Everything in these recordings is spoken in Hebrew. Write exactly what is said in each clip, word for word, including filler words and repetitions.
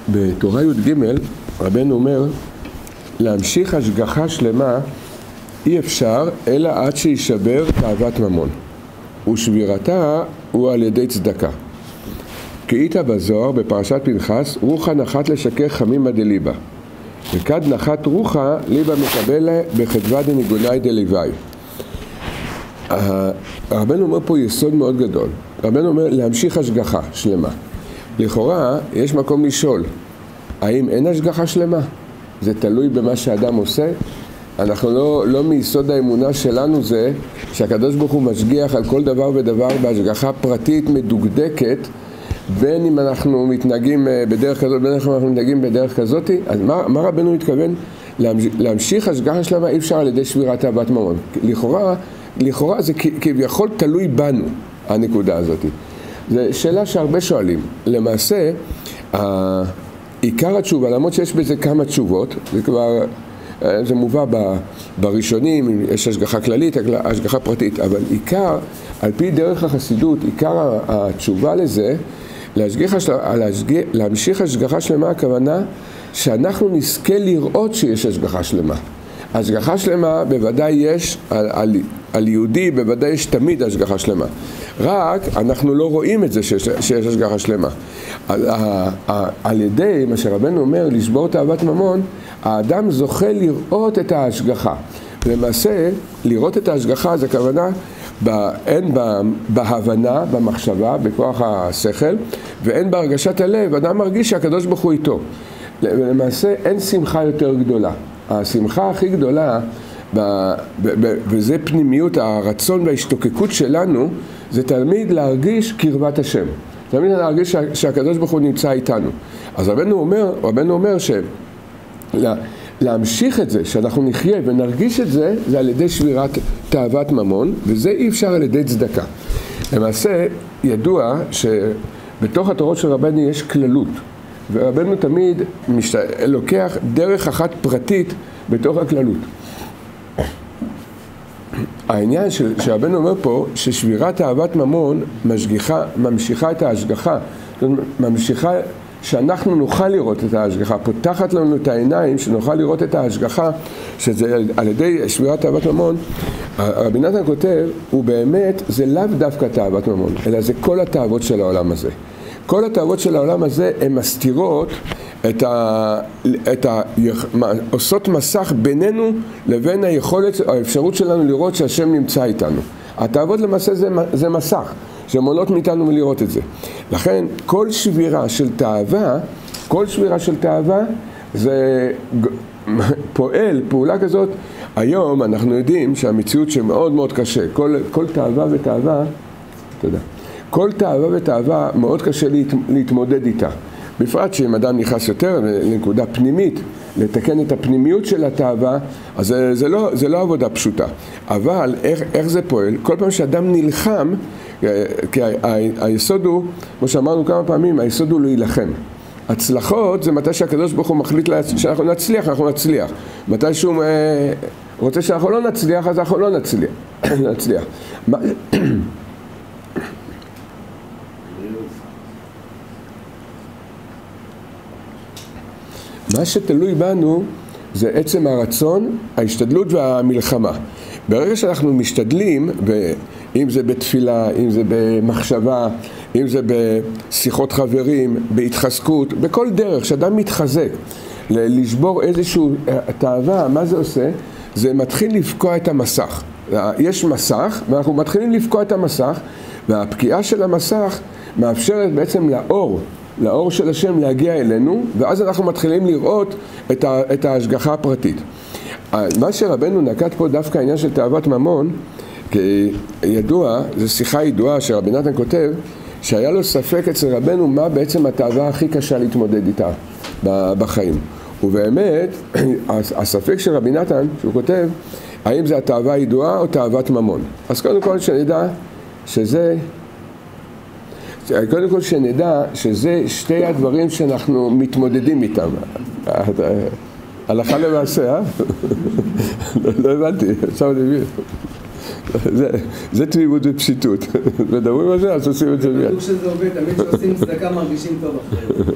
בתורה י"ג רבנו אומר, להמשיך השגחה שלמה אי אפשר אלא עד שישבר תאוות ממון, ושבירתה הוא על ידי צדקה. כאיתה בזוהר בפרשת פנחס, רוחה נחת לשכך חמימה דליבה, וכד נחת רוחה ליבה מקבל בחדווה דניגוני דליווי. רבנו אומר פה יסוד מאוד גדול. רבנו אומר להמשיך השגחה שלמה. לכאורה יש מקום לשאול, האם אין השגחה שלמה? זה תלוי במה שאדם עושה. אנחנו לא, לא מיסוד האמונה שלנו זה שהקדוש ברוך הוא משגיח על כל דבר ודבר בהשגחה פרטית מדוקדקת, בין אם אנחנו מתנהגים בדרך כזאת, בין אם אנחנו מתנהגים בדרך כזאת. אז מה, מה רבנו מתכוון? להמשיך השגחה שלמה אי אפשר על ידי שבירת תאוות ממון. לכאורה, לכאורה זה כביכול תלוי בנו, הנקודה הזאת. זו שאלה שהרבה שואלים. למעשה, עיקר התשובה, למרות שיש בזה כמה תשובות, זה כבר, זה מובא בראשונים, יש השגחה כללית, השגחה פרטית, אבל עיקר, על פי דרך החסידות, עיקר התשובה לזה, להשגיח, להשגיח, להמשיך השגחה שלמה, הכוונה שאנחנו נזכה לראות שיש השגחה שלמה. השגחה שלמה בוודאי יש, על, על, על יהודי בוודאי יש תמיד השגחה שלמה. רק אנחנו לא רואים את זה שיש, שיש השגחה שלמה. על, על, על ידי מה שרבנו אומר, לשבור תאוות ממון, האדם זוכה לראות את ההשגחה. למעשה, לראות את ההשגחה זה כוונה, אין בהבנה, במחשבה, בכוח השכל, ואין בהרגשת הלב, אדם מרגיש שהקדוש ברוך הוא איתו. למעשה אין שמחה יותר גדולה. השמחה הכי גדולה, וזה פנימיות, הרצון וההשתוקקות שלנו, זה תמיד להרגיש קרבת השם. תמיד להרגיש שהקדוש ברוך הוא נמצא איתנו. אז רבנו אומר, רבנו אומר ש... להמשיך את זה, שאנחנו נחיה ונרגיש את זה, זה על ידי שבירת תאוות ממון, וזה אי אפשר על ידי צדקה. למעשה, ידוע שבתוך התורות של רבנו יש כללות, ורבנו תמיד משת... לוקח דרך אחת פרטית בתוך הכללות. העניין של... שרבנו אומר פה, ששבירת תאוות ממון משגיחה, ממשיכה את ההשגחה, ממשיכה שאנחנו נוכל לראות את ההשגחה, פותחת לנו את העיניים שנוכל לראות את ההשגחה, שזה על ידי שבירת תאוות ממון. רבי נתן כותב, הוא באמת, זה לאו דווקא תאוות ממון, אלא זה כל התאוות של העולם הזה. כל התאוות של העולם הזה הן מסתירות את ה... את ה... עושות מסך בינינו לבין היכולת, האפשרות שלנו לראות שהשם נמצא איתנו. התאוות למעשה זה, זה מסך. שמונות מאיתנו מלראות את זה. לכן, כל שבירה של תאווה, כל שבירה של תאווה, זה פועל, פעולה כזאת. היום אנחנו יודעים שהמציאות שמאוד מאוד קשה, כל, כל תאווה ותאווה, תודה, כל תאווה ותאווה מאוד קשה להת, להתמודד איתה. בפרט שאם אדם נכנס יותר לנקודה פנימית, לתקן את הפנימיות של התאווה, אז זה, זה, לא, זה לא עבודה פשוטה. אבל איך, איך זה פועל? כל פעם שאדם נלחם, כי היסוד הוא, כמו שאמרנו כמה פעמים, היסוד הוא להילחם. הצלחות זה מתי שהקדוש ברוך הוא מחליט שאנחנו נצליח, אנחנו נצליח. מתי שהוא רוצה שאנחנו לא נצליח, אז אנחנו לא נצליח. נצליח. מה שתלוי בנו זה עצם הרצון, ההשתדלות והמלחמה. ברגע שאנחנו משתדלים, אם זה בתפילה, אם זה במחשבה, אם זה בשיחות חברים, בהתחזקות, בכל דרך שאדם מתחזק, לשבור איזשהו תאווה, מה זה עושה? זה מתחיל לפקוע את המסך. יש מסך, ואנחנו מתחילים לפקוע את המסך, והפקיעה של המסך מאפשרת בעצם לאור, לאור של השם להגיע אלינו, ואז אנחנו מתחילים לראות את, ה, את ההשגחה הפרטית. מה שרבנו נקט פה דווקא העניין של תאוות ממון, כי ידוע, זו שיחה ידועה שרבי נתן כותב, שהיה לו ספק אצל רבנו מה בעצם התאווה הכי קשה להתמודד איתה בחיים. ובאמת, הספק של רבי נתן, שהוא כותב, האם זה התאווה הידועה או תאוות ממון. אז קודם כל שנדע שזה, קודם כל שנדע שזה שתי הדברים שאנחנו מתמודדים איתם. הלכה למעשה, אה? לא הבנתי, עכשיו אני מבין. זה, זה תמימות ופשיטות. מדברים על זה, אז עושים את זה מיד. בטוח שזה עובד, תמיד שעושים צדקה מרגישים טוב אחרי.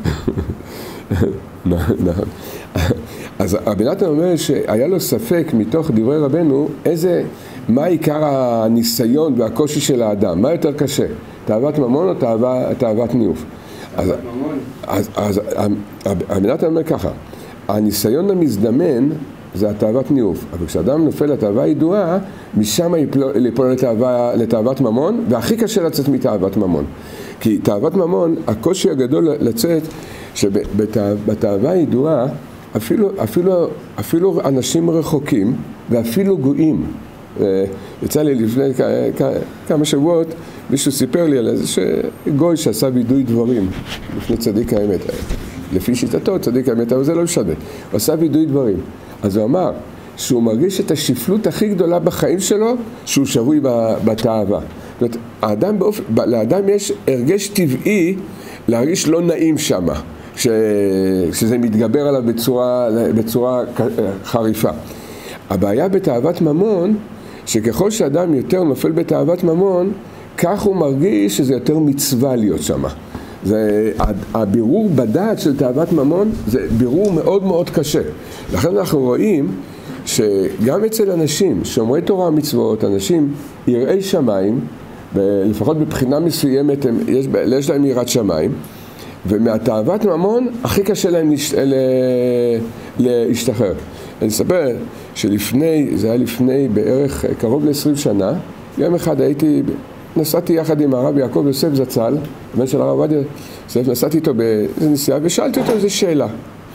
נכון. אז רבי נתן אומר שהיה לו ספק מתוך דברי רבנו, איזה, מה עיקר הניסיון והקושי של האדם, מה יותר קשה, תאוות ממון או תאוות ניאוף? תאוות ממון. אז, אז רבי נתן אומר ככה, הניסיון המזדמן זה התאוות ניאוף, אבל כשאדם נופל לתאווה ידועה, משם ייפול לתאווה, לתאוות ממון, והכי קשה לצאת מתאוות ממון. כי תאוות ממון, הקושי הגדול לצאת, שבתאווה ידועה, אפילו, אפילו, אפילו אנשים רחוקים, ואפילו גויים. יצא לי לפני כמה שבועות, מישהו סיפר לי על איזה שגוי שעשה וידוי דברים, לפני צדיק האמת. לפי שיטתו, צדיק האמת, אבל זה לא משנה. הוא עשה וידוי דברים. אז הוא אמר שהוא מרגיש את השפלות הכי גדולה בחיים שלו, שהוא שבוי בתאווה. זאת אומרת, האדם באופן, לאדם יש הרגש טבעי להרגיש לא נעים שמה, ש, שזה מתגבר עליו בצורה, בצורה חריפה. הבעיה בתאוות ממון, שככל שאדם יותר נופל בתאוות ממון, כך הוא מרגיש שזה יותר מצווה להיות שמה. זה, הבירור בדעת של תאוות ממון זה בירור מאוד מאוד קשה. לכן אנחנו רואים שגם אצל אנשים שומרי תורה ומצוות, אנשים יראי שמיים, לפחות בבחינה מסוימת הם, יש, יש להם יראת שמיים, ומהתאוות ממון הכי קשה להם להש, לה, להשתחרר. אני אספר שלפני, זה היה לפני בערך קרוב ל-עשרים שנה, יום אחד הייתי, נסעתי יחד עם הרב יעקב יוסף זצ"ל, הבן של הרב עובדיה יוסף, נסעתי איתו באיזו נסיעה ושאלתי אותו איזו שאלה.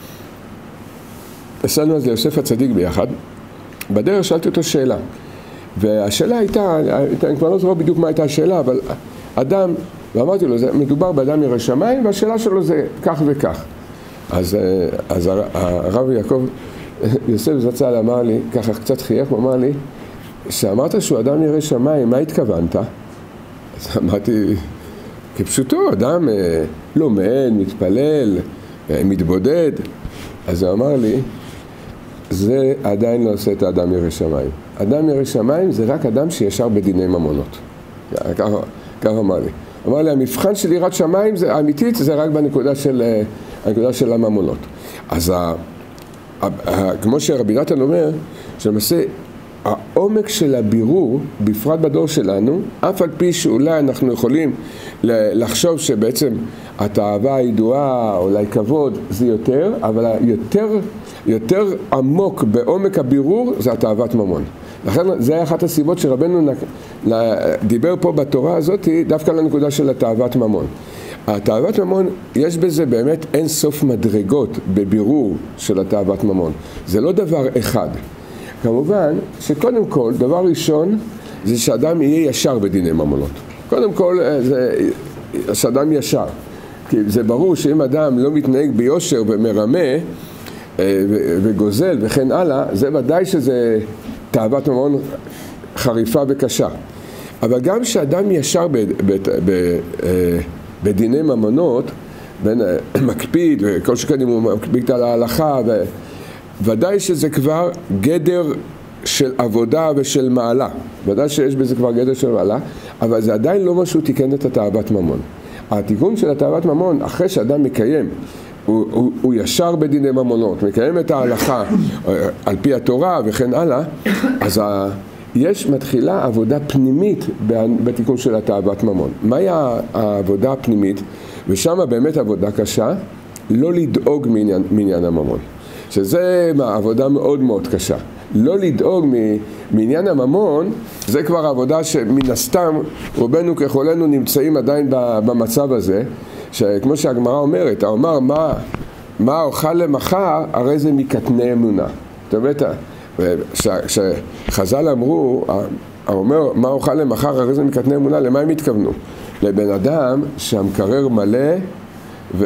נסענו אז ליוסף הצדיק ביחד, בדרך שאלתי אותו שאלה. והשאלה הייתה, אני כבר לא זוכר בדיוק מה הייתה השאלה, אבל אדם, ואמרתי לו, זה מדובר באדם ירא שמיים, והשאלה שלו זה כך וכך. אז, אז הרב יעקב יוסף זצ"ל אמר לי, ככה קצת חייך, הוא אמר לי, שאמרת שהוא אדם ירא שמיים, מה התכוונת? אז אמרתי, כפשוטו, אדם לומד, מתפלל, מתבודד. אז הוא אמר לי, זה עדיין לא עושה את האדם ירא שמיים. אדם ירא שמיים זה רק אדם שישר בדיני ממונות. ככה, ככה אמר לי. אמר לי, המבחן של יראת שמיים זה אמיתית, זה רק בנקודה של, הנקודה של הממונות. אז ה, ה, ה, כמו שרבי נתן אומר, שלמעשה העומק של הבירור, בפרט בדור שלנו, אף על פי שאולי אנחנו יכולים לחשוב שבעצם התאווה הידועה, אולי כבוד, זה יותר, אבל היותר, יותר עמוק בעומק הבירור זה התאוות ממון. לכן זה היה אחת הסיבות שרבנו דיבר פה בתורה הזאת, דווקא לנקודה של התאוות ממון. התאוות ממון, יש בזה באמת אין סוף מדרגות בבירור של התאוות ממון. זה לא דבר אחד. כמובן שקודם כל, דבר ראשון, זה שאדם יהיה ישר בדיני ממונות. קודם כל, זה שאדם ישר. כי זה ברור שאם אדם לא מתנהג ביושר ומרמה וגוזל וכן הלאה, זה ודאי שזה תאוות ממון חריפה וקשה. אבל גם שאדם ישר ב, ב, ב, בדיני ממונות, בין מקפיד, וכל שכן אם הוא מקפיד על ההלכה, ו... ודאי שזה כבר גדר של עבודה ושל מעלה. ודאי שיש בזה כבר גדר של מעלה, אבל זה עדיין לא משהו תיקן את התאוות ממון. התיקון של התאוות ממון, אחרי שאדם מקיים, הוא, הוא, הוא ישר בדיני ממונות, מקיים את ההלכה על פי התורה וכן הלאה, אז ה, יש מתחילה עבודה פנימית בתיקון של התאוות ממון. מהי העבודה הפנימית? ושם באמת עבודה קשה, לא לדאוג מעניין, מעניין הממון. שזה עבודה מאוד מאוד קשה. לא לדאוג מעניין הממון, זה כבר עבודה שמן הסתם רובנו ככולנו נמצאים עדיין במצב הזה, שכמו שהגמרא אומרת, האומר מה, מה אוכל למחר, הרי זה מקטני אמונה. זאת אומרת, כשחז"ל אמרו, האומר מה אוכל למחר, הרי זה מקטני אמונה, למה הם התכוונו? לבן אדם שהמקרר מלא ו...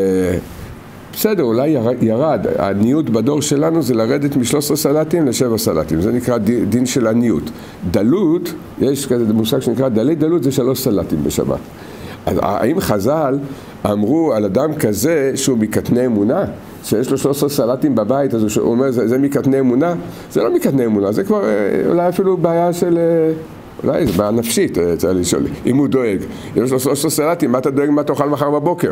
בסדר, אולי ירד, העניות בדור שלנו זה לרדת מ-שלושה עשר סלטים ל-שבעה סלטים, זה נקרא דין של עניות. דלות, יש כזה מושג שנקרא דלי דלות, זה שלוש סלטים בשבת. אז האם חז"ל אמרו על אדם כזה שהוא מקטני אמונה, שיש לו שלושה עשר סלטים בבית, אז הוא אומר, זה, זה מקטני אמונה? זה לא מקטני אמונה, זה כבר אולי אפילו בעיה של, אולי זה בעיה נפשית, צריך לשאול, אם הוא דואג. יש לו שלושה עשר סלטים, מה אתה דואג מה תאכל מחר בבוקר?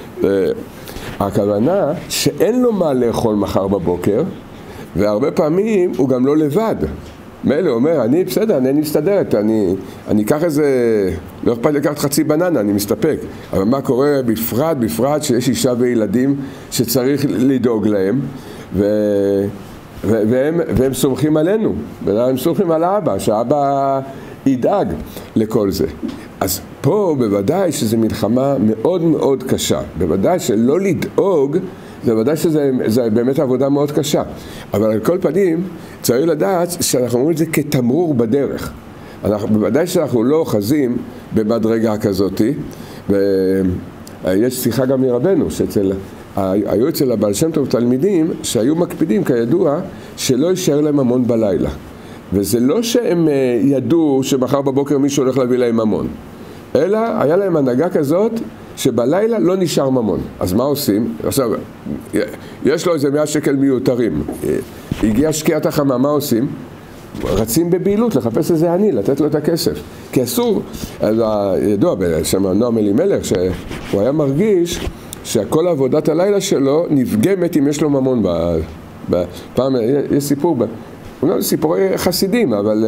הכוונה שאין לו מה לאכול מחר בבוקר, והרבה פעמים הוא גם לא לבד. מילא אומר, אני בסדר, אני מסתדרת, אני, אני אקח איזה, לא אכפת לי לקחת חצי בננה, אני מסתפק. אבל מה קורה בפרט, בפרט שיש אישה וילדים שצריך לדאוג להם, ו, ו, והם, והם סומכים עלינו, והם סומכים על האבא, שהאבא ידאג לכל זה. אז פה בוודאי שזו מלחמה מאוד מאוד קשה, בוודאי שלא לדאוג, זה ודאי שזה באמת עבודה מאוד קשה. אבל על כל פנים, צריך לדעת שאנחנו אומרים את זה כתמרור בדרך. אנחנו, בוודאי שאנחנו לא אוחזים במדרגה כזאת, ויש שיחה גם מרבנו, שאצל, היו אצל הבעל שם טוב תלמידים שהיו מקפידים כידוע שלא יישאר להם ממון בלילה. וזה לא שהם ידעו שמחר בבוקר מישהו הולך להביא להם ממון, אלא היה להם הנהגה כזאת שבלילה לא נשאר ממון. אז מה עושים? עכשיו, יש לו איזה מאה שקל מיותרים. הגיעה שקיעת החמה, מה עושים? רצים בבעילות לחפש איזה עני, לתת לו את הכסף. כי אסור, אז ידוע בשם נועם אלימלך, שהוא היה מרגיש שכל עבודת הלילה שלו נפגמת אם יש לו ממון. פעם יש סיפור, אולי סיפורי חסידים, אבל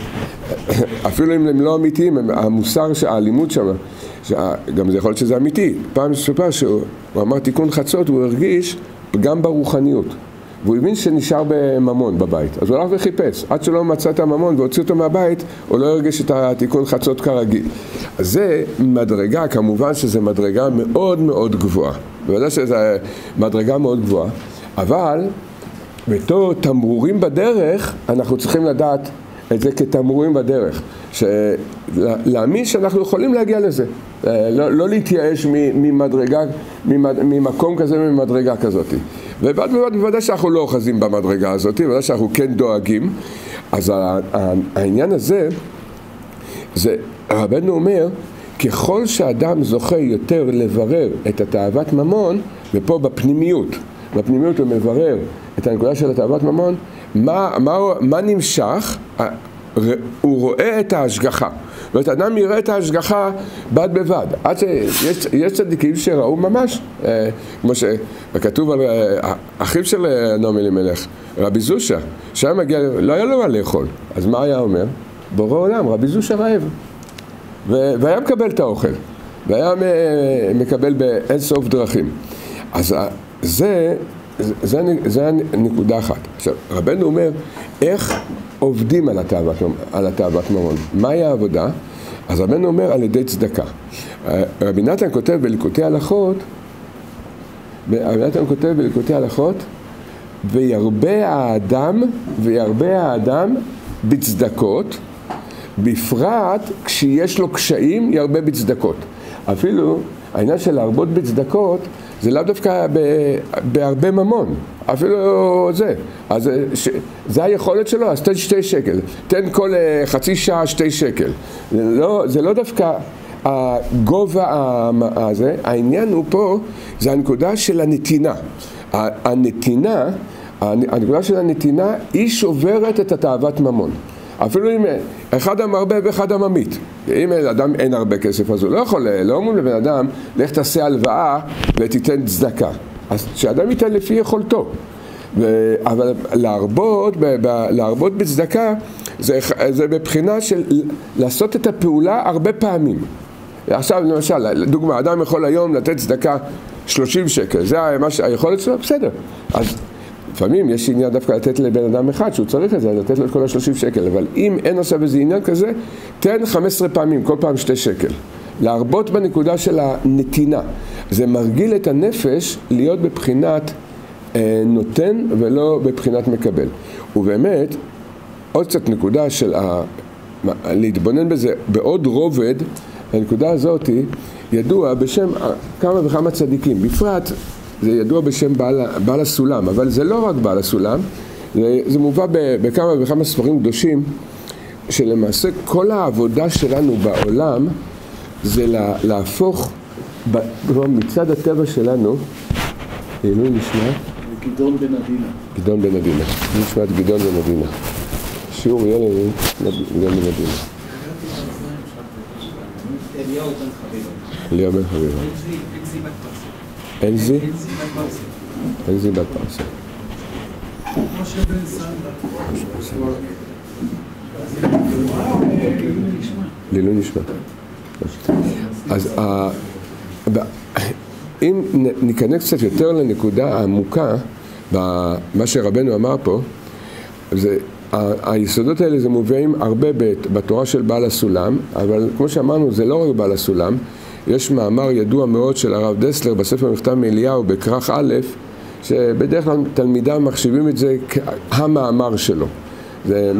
אפילו אם הם לא אמיתיים, המוסר, הלימוד שם, גם זה יכול להיות שזה אמיתי. פעם סופר שהוא אמר תיקון חצות, הוא הרגיש גם ברוחניות. והוא הבין שנשאר בממון בבית. אז הוא הלך וחיפש. עד שלא מצא את הממון והוציא אותו מהבית, הוא לא הרגיש את התיקון חצות כרגיל. אז זה מדרגה, כמובן שזה מדרגה מאוד מאוד גבוהה. בוודאי שזה מדרגה מאוד גבוהה. אבל בתור תמרורים בדרך, אנחנו צריכים לדעת את זה כתמרורים בדרך. להאמין שאנחנו יכולים להגיע לזה. לא, לא להתייאש ממדרגה, ממקום כזה, ממדרגה כזאת. ובעד בוודאי בוודאי שאנחנו לא אוחזים במדרגה הזאת, בוודאי שאנחנו כן דואגים. אז העניין הזה, זה, רבנו אומר, ככל שאדם זוכה יותר לברר את התאוות ממון, ופה בפנימיות, בפנימיות הוא מברר את הנקודה של התאוות ממון, מה, מה, מה נמשך? הוא רואה את ההשגחה. זאת אומרת, אדם יראה את ההשגחה בד בבד. עד שיש יש צדיקים שראו ממש, אה, כמו שכתוב על אה, אחיו של נועם אלימלך, רבי זושה, שהיה מגיע, לא היה לו מה לאכול. אז מה היה אומר? בורא עולם, רבי זושה רעב. ו- והיה מקבל את האוכל. והיה מקבל באין סוף דרכים. אז זה, זה, זה, זה נקודה אחת. עכשיו, רבנו אומר, איך עובדים על התאוות, על התאוות ממון? מהי העבודה? אז רבנו אומר, על ידי צדקה. רבי נתן כותב בליקוטי הלכות, רבי נתן כותב בליקוטי הלכות, וירבה האדם, וירבה האדם בצדקות, בפרט כשיש לו קשיים, ירבה בצדקות. אפילו העניין של להרבות בצדקות, זה לאו דווקא בהרבה ממון, אפילו זה. אז ש, זה היכולת שלו, אז תן שתי שקל, תן כל חצי שעה שתי שקל. זה לא, זה לא דווקא הגובה הזה, העניין הוא פה, זה הנקודה של הנתינה. הנתינה, הנקודה של הנתינה, היא שוברת את התאוות ממון. אפילו אם אחד המרבה ואחד הממית. אם לאדם אין הרבה כסף, אז הוא לא יכול, לא אומרים לבן אדם, לך תעשה הלוואה ותיתן צדקה. אז שאדם ייתן לפי יכולתו. ו, אבל להרבות, ב, ב, להרבות בצדקה, זה, זה בבחינה של לעשות את הפעולה הרבה פעמים. עכשיו, למשל, דוגמה, אדם יכול היום לתת צדקה שלושים שקל. זה היכולת שלו? בסדר. אז לפעמים יש עניין דווקא לתת לבן אדם אחד שהוא צריך את זה, לתת לו את כל ה-שלושים שקל, אבל אם אין עכשיו איזה עניין כזה, תן חמש עשרה פעמים, כל פעם שתי שקל. להרבות בנקודה של הנתינה. זה מרגיל את הנפש להיות בבחינת אה, נותן ולא בבחינת מקבל. ובאמת, עוד קצת נקודה של ה... להתבונן בזה בעוד רובד, הנקודה הזאת ידוע בשם כמה וכמה צדיקים, בפרט זה ידוע בשם בעל, בעל הסולם, אבל זה לא רק בעל הסולם, זה, זה מובא בכמה וכמה ספרים קדושים, שלמעשה כל העבודה שלנו בעולם זה לה, להפוך מצד הטבע שלנו, לעילוי נשמת גדעון בן עדינה. גדעון בן עדינה. נשמת גדעון בן עדינה. שיעור ילד גדעון בן עדינה. אליהו בן חביבה. אליהו בן חביבה. אלזי בת פרסה. אלזי? אלזי בת פרסה. משה בן סנדה. לעילוי נשמת. אז אם ניכנס קצת יותר לנקודה העמוקה במה שרבנו אמר פה, זה, היסודות האלה זה מובאים הרבה בתורה של בעל הסולם, אבל כמו שאמרנו זה לא רק בעל הסולם, יש מאמר ידוע מאוד של הרב דסלר בספר מכתב מאליהו בכרך א', שבדרך כלל תלמידיו מחשיבים את זה כהמאמר שלו. זה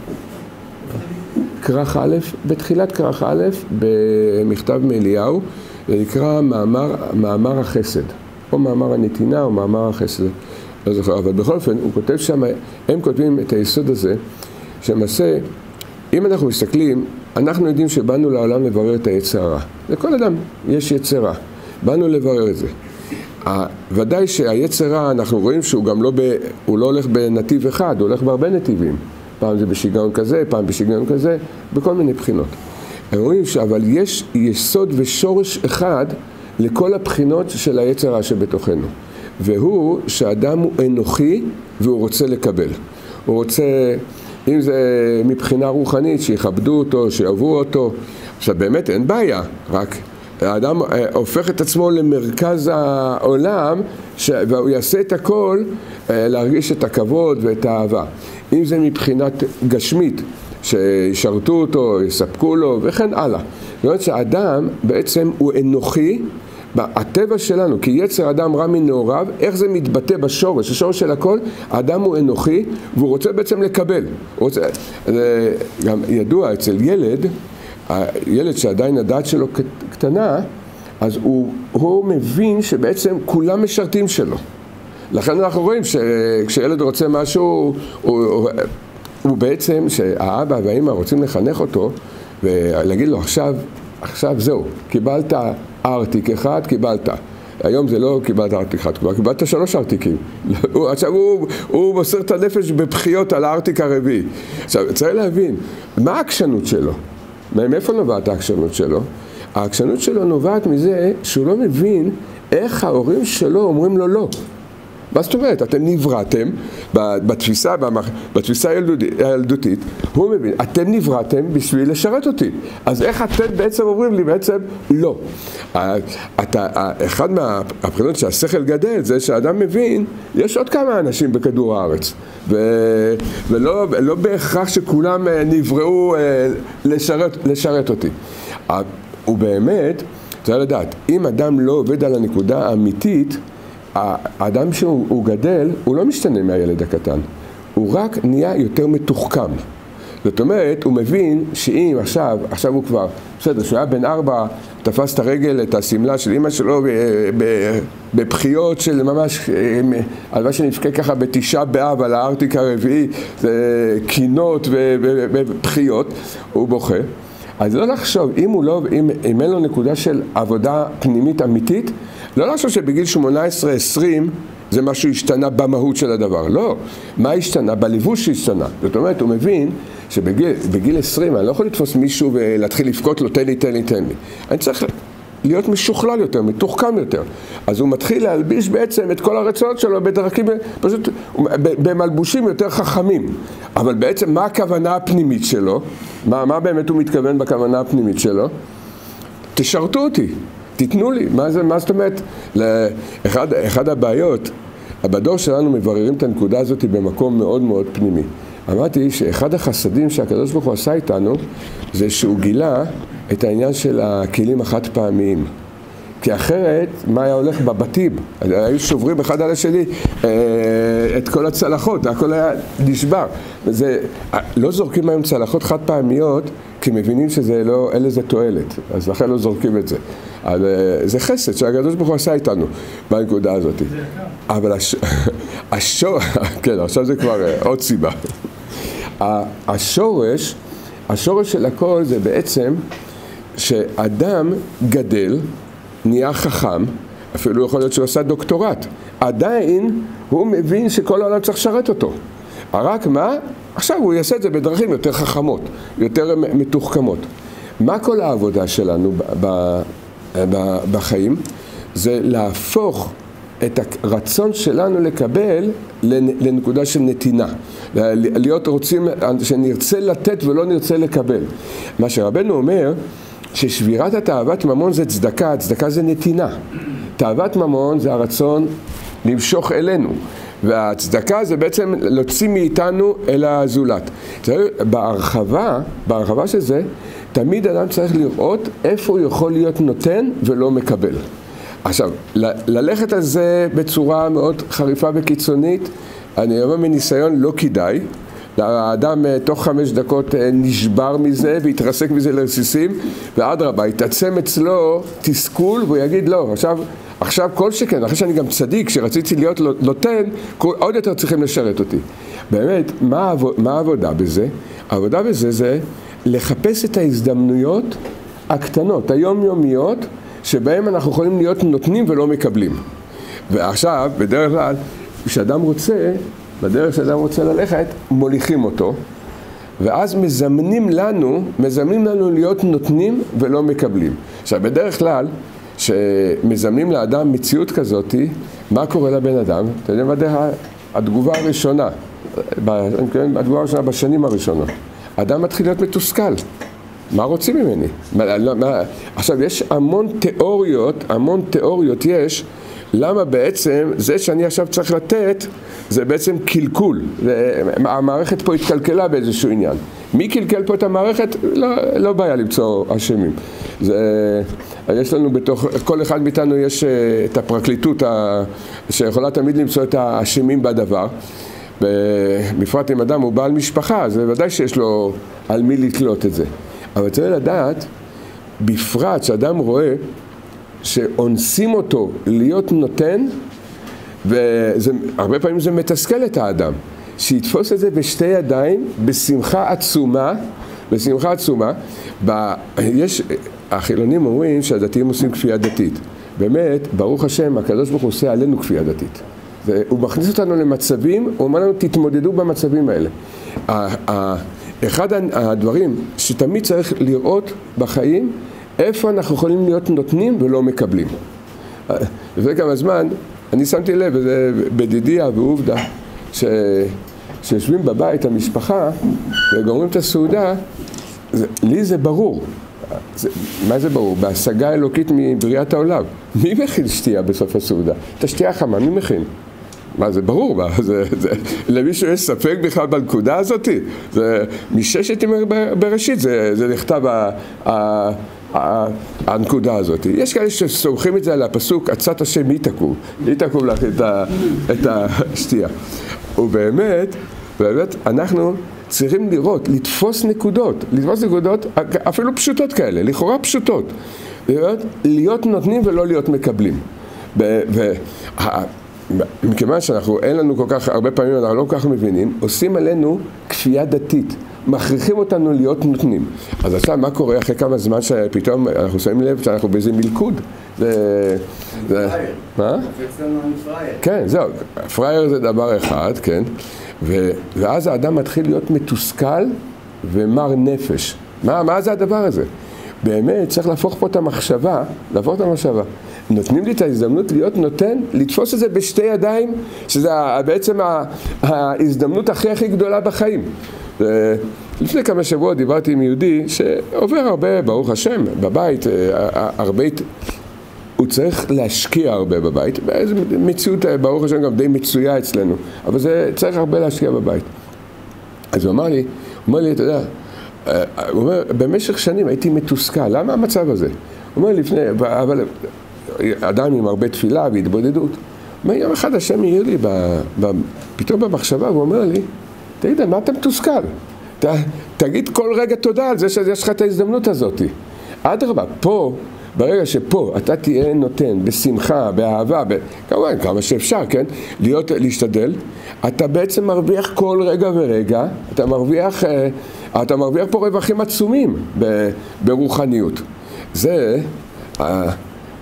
כרך א', בתחילת כרך א', במכתב מאליהו, זה נקרא מאמר, מאמר החסד, או מאמר הנתינה או מאמר החסד, לא זוכר, אבל בכל אופן הוא כותב שם, הם כותבים את היסוד הזה, שמעשה, אם אנחנו מסתכלים, אנחנו יודעים שבאנו לעולם לברר את היצר הרע. לכל אדם יש יצר רע, באנו לברר את זה. ודאי שהיצר רע, אנחנו רואים שהוא גם לא, ב, הוא לא הולך בנתיב אחד, הוא הולך בהרבה נתיבים. פעם זה בשיגעון כזה, פעם בשיגעון כזה, בכל מיני בחינות. רואים שאבל יש יסוד ושורש אחד לכל הבחינות של היצר הרע שבתוכנו. והוא שהאדם הוא אנוכי והוא רוצה לקבל. הוא רוצה, אם זה מבחינה רוחנית, שיכבדו אותו, שיאהבו אותו. עכשיו באמת אין בעיה, רק האדם הופך את עצמו למרכז העולם, והוא יעשה את הכל להרגיש את הכבוד ואת האהבה. אם זה מבחינת גשמית, שישרתו אותו, יספקו לו, וכן הלאה. זאת אומרת שהאדם בעצם הוא אנוכי, הטבע שלנו, כי יצר אדם רע מנעוריו, איך זה מתבטא בשורש, השורש של הכל, האדם הוא אנוכי, והוא רוצה בעצם לקבל. רוצה, זה גם ידוע אצל ילד, הילד שעדיין הדעת שלו קטנה, אז הוא, הוא מבין שבעצם כולם משרתים שלו. לכן אנחנו רואים שכשילד רוצה משהו, הוא, הוא, הוא בעצם, שהאבא והאמא רוצים לחנך אותו, ולהגיד לו עכשיו, עכשיו זהו, קיבלת ארטיק אחד, קיבלת. היום זה לא קיבלת ארטיק אחד, כבר קיבלת שלוש ארטיקים. עכשיו הוא, הוא מוסר את הנפש בבחיות על הארטיק הרביעי. עכשיו, צריך להבין, מה העקשנות שלו? מאיפה נובעת העקשנות שלו? העקשנות שלו נובעת מזה שהוא לא מבין איך ההורים שלו אומרים לו לא. מה זאת אומרת? אתם נבראתם בתפיסה, בתפיסה הילדותית, הוא מבין, אתם נבראתם בשביל לשרת אותי. אז איך אתם בעצם אומרים לי בעצם לא? אתה, אחד מהבחינות שהשכל גדל זה שהאדם מבין, יש עוד כמה אנשים בכדור הארץ, ו, ולא לא בהכרח שכולם נבראו לשרת, לשרת אותי. הוא באמת, צריך לדעת, אם אדם לא עובד על הנקודה האמיתית, האדם שהוא גדל, הוא לא משתנה מהילד הקטן, הוא רק נהיה יותר מתוחכם. זאת אומרת, הוא מבין שאם עכשיו, עכשיו הוא כבר, בסדר, שהוא היה בן ארבע, תפס את הרגל, את הסמלה של אמא שלו בבחיות של ממש, על מה שנפקה ככה בתשעה באב על הארטיק הרביעי, קינות ובחיות, הוא בוכה. אז לא לחשוב, אם הוא לא, אם, אם אין לו נקודה של עבודה פנימית אמיתית, לא לחשוב שבגיל שמונה עשרה עשרים זה משהו השתנה במהות של הדבר. לא. מה השתנה? בליבוש השתנה. זאת אומרת, הוא מבין שבגיל עשרים אני לא יכול לתפוס מישהו ולהתחיל לפקות לו, תן לי, תן לי, תן לי. אני צריך להיות משוכלל יותר, מתוחכם יותר. אז הוא מתחיל להלביש בעצם את כל הרצונות שלו בדרכים, פשוט במלבושים יותר חכמים. אבל בעצם מה הכוונה הפנימית שלו? מה, מה באמת הוא מתכוון בכוונה הפנימית שלו? תשרתו אותי. תיתנו לי, מה זה, מה זאת אומרת? לאחד, אחד הבעיות, בדור שלנו מבררים את הנקודה הזאת במקום מאוד מאוד פנימי. אמרתי שאחד החסדים שהקדוש ברוך הוא עשה איתנו, זה שהוא גילה את העניין של הכלים החד פעמיים. כי אחרת, מה היה הולך בבתים? היו שוברים אחד על השני את כל הצלחות, הכל היה נשבר. זה, לא זורקים היום צלחות חד פעמיות, כי מבינים שזה לא, אין לזה תועלת, אז לכן לא זורקים את זה. אבל זה חסד שהקדוש ברוך הוא עשה איתנו בנקודה הזאת. זה יקר. אבל הש... השור... כן, עכשיו זה כבר עוד סיבה. השורש, השורש של הכל זה בעצם שאדם גדל, נהיה חכם, אפילו יכול להיות שהוא עשה דוקטורט, עדיין הוא מבין שכל העולם צריך לשרת אותו. רק מה? עכשיו הוא יעשה את זה בדרכים יותר חכמות, יותר מתוחכמות. מה כל העבודה שלנו ב- ב- בחיים? זה להפוך את הרצון שלנו לקבל לנקודה של נתינה. להיות רוצים, שנרצה לתת ולא נרצה לקבל. מה שרבנו אומר, ששבירת התאוות ממון זה צדקה, צדקה זה נתינה. תאוות ממון זה הרצון למשוך אלינו. והצדקה זה בעצם להוציא מאיתנו אל הזולת. בהרחבה, בהרחבה של זה, תמיד אדם צריך לראות איפה הוא יכול להיות נותן ולא מקבל. עכשיו, ל- ללכת על זה בצורה מאוד חריפה וקיצונית, אני אומר מניסיון לא כדאי. האדם תוך חמש דקות נשבר מזה והתרסק מזה לרסיסים, ועד רבה, יתעצם אצלו תסכול והוא יגיד לא, עכשיו, עכשיו כל שכן, אחרי שאני גם צדיק, שרציתי להיות נותן, עוד יותר צריכים לשרת אותי. באמת, מה, העבוד, מה העבודה בזה? העבודה בזה זה לחפש את ההזדמנויות הקטנות, היומיומיות, שבהם אנחנו יכולים להיות נותנים ולא מקבלים. ועכשיו, בדרך כלל, כשאדם רוצה, בדרך שאדם רוצה ללכת, מוליכים אותו, ואז מזמנים לנו, מזמנים לנו להיות נותנים ולא מקבלים. עכשיו, בדרך כלל, שמזמנים לאדם מציאות כזאת, מה קורה לבן אדם? אתה יודע מה דרך התגובה הראשונה, התגובה הראשונה בשנים הראשונות. האדם מתחיל להיות מתוסכל. מה רוצים ממני? מה, מה, עכשיו, יש המון תיאוריות, המון תיאוריות יש, למה בעצם זה שאני עכשיו צריך לתת, זה בעצם קלקול. זה, המערכת פה התקלקלה באיזשהו עניין. מי קלקל פה את המערכת? לא, לא בעיה למצוא אשמים. זה, יש לנו בתוך, כל אחד מאיתנו יש את הפרקליטות ה, שיכולה תמיד למצוא את האשמים בדבר. בפרט אם אדם הוא בעל משפחה, אז ודאי שיש לו על מי לתלות את זה. אבל צריך לדעת, בפרט שאדם רואה שאונסים אותו להיות נותן, והרבה פעמים זה מתסכל את האדם, שיתפוס את זה בשתי ידיים, בשמחה עצומה, בשמחה עצומה. יש, החילונים אומרים שהדתיים עושים כפייה דתית. באמת, ברוך השם, הקדוש ברוך הוא עושה עלינו כפייה דתית. הוא מכניס אותנו למצבים, הוא אומר לנו, תתמודדו במצבים האלה. אחד הדברים שתמיד צריך לראות בחיים, איפה אנחנו יכולים להיות נותנים ולא מקבלים. לפני כמה זמן, אני שמתי לב, וזה בדידיה ועובדה, ש... שיושבים בבית המשפחה וגומרים את הסעודה, זה... לי זה ברור. זה... מה זה ברור? בהשגה אלוקית מבריאת העולם. מי מכין שתייה בסוף הסעודה? את השתייה החמה, מי מכין? מה זה ברור? מה? זה, זה, למישהו יש ספק בכלל בנקודה הזאת? זה מששת ימי בראשית, זה, זה נכתב ה, ה, ה, הנקודה הזאת. יש כאלה שסומכים את זה על הפסוק, עצת השם מי תקום, מי תקום לך את, ה, את השתייה. ובאמת, באמת אנחנו צריכים לראות, לתפוס נקודות, לתפוס נקודות אפילו פשוטות כאלה, לכאורה פשוטות, להיות, להיות נותנים ולא להיות מקבלים. ו, וה, מכיוון שאנחנו, אין לנו כל כך, הרבה פעמים אנחנו לא כל כך מבינים, עושים עלינו כפייה דתית, מכריחים אותנו להיות נותנים. אז עכשיו מה קורה אחרי כמה זמן שפתאום אנחנו שמים לב שאנחנו באיזה מלכוד? זה... זה... מה? כן, זהו, פרייר זה דבר אחד, כן, ו... ואז האדם מתחיל להיות מתוסכל ומר נפש. מה, מה זה הדבר הזה? באמת צריך להפוך פה את המחשבה, להפוך את המחשבה. נותנים לי את ההזדמנות להיות נותן, לתפוס את זה בשתי ידיים, שזה בעצם ההזדמנות הכי הכי גדולה בחיים. לפני כמה שבועות דיברתי עם יהודי שעובר הרבה, ברוך השם, בבית, הרבה, הוא צריך להשקיע הרבה בבית, באיזו מציאות, ברוך השם, גם די מצויה אצלנו, אבל זה צריך הרבה להשקיע בבית. אז הוא אמר לי, הוא אומר לי, אתה יודע, הוא אומר, במשך שנים הייתי מתוסכל, למה המצב הזה? הוא אומר לפני, אבל אדם עם הרבה תפילה והתבודדות, יום אחד השם יהיה לי, ב, ב, פתאום במחשבה, הוא אומר לי, תגיד, מה אתה מתוסכל? ת, תגיד כל רגע תודה על זה שיש לך את ההזדמנות הזאת. אדרבה, פה, ברגע שפה אתה תהיה נותן בשמחה, באהבה, כמובן, כמה שאפשר, כן? להיות, להשתדל, אתה בעצם מרוויח כל רגע ורגע, אתה מרוויח, אתה מרוויח פה רווחים עצומים ברוחניות. זה,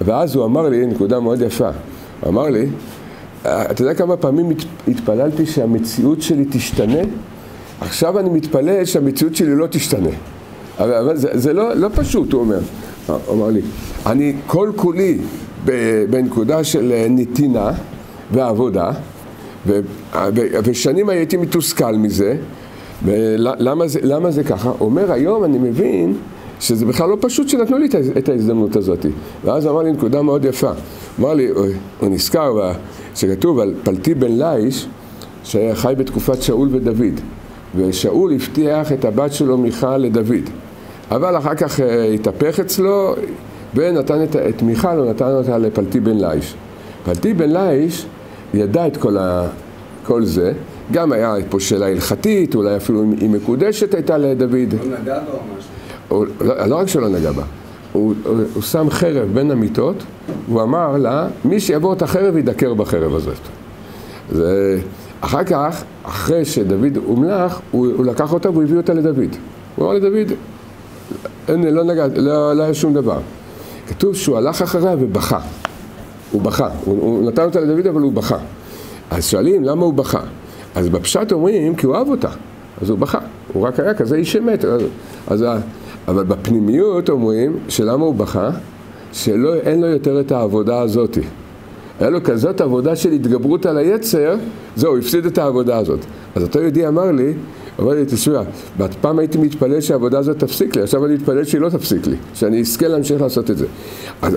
ואז הוא אמר לי, נקודה מאוד יפה, הוא אמר לי, אתה יודע כמה פעמים התפללתי שהמציאות שלי תשתנה? עכשיו אני מתפלל שהמציאות שלי לא תשתנה. אבל זה, זה לא, לא פשוט, הוא אומר. הוא אמר לי, אני כל כולי בנקודה של נתינה ועבודה, ו, ושנים הייתי מתוסכל מזה, ולמה זה, למה זה ככה? הוא אומר, היום אני מבין שזה בכלל לא פשוט שנתנו לי את ההזדמנות הזאת. ואז הוא אמר לי נקודה מאוד יפה. הוא אמר לי, הוא נזכר שכתוב על פלטי בן ליש, שהיה חי בתקופת שאול ודוד. ושאול הבטיח את הבת שלו מיכל לדוד. אבל אחר כך התהפך אצלו, ונתן את, את מיכל, הוא נתן אותה לפלטי בן ליש. פלטי בן ליש ידע את כל, ה, כל זה, גם היה פה שאלה הלכתית, אולי אפילו היא מקודשת הייתה לדוד. לא נגע בה או משהו? הוא, לא, לא רק שלא נגע בה, הוא, הוא, הוא שם חרב בין המיטות, הוא אמר לה, מי שיעבור את החרב ידקר בחרב הזאת. זה, אחר כך, אחרי שדוד הומלך, הוא, הוא לקח אותה והוא הביא אותה לדוד. הוא אמר לדוד, אין, לא נגע, לא, לא היה שום דבר. כתוב שהוא הלך אחריה ובכה. הוא בכה. הוא, הוא נתן אותה לדוד אבל הוא בכה. אז שואלים למה הוא בכה. אז בפשט אומרים כי הוא אהב אותה. אז הוא בכה. הוא רק היה כזה איש אמת. אז, אז, אבל בפנימיות אומרים שלמה הוא בכה? שאין לו יותר את העבודה הזאת. היה לו כזאת עבודה של התגברות על היצר, זהו, הוא הפסיד את העבודה הזאת. אז אותו יהודי אמר לי, אמר לי, תשמע, פעם הייתי מתפלל שהעבודה הזאת תפסיק לי, עכשיו אני מתפלל שהיא לא תפסיק לי, שאני אזכה להמשיך לעשות את זה. אז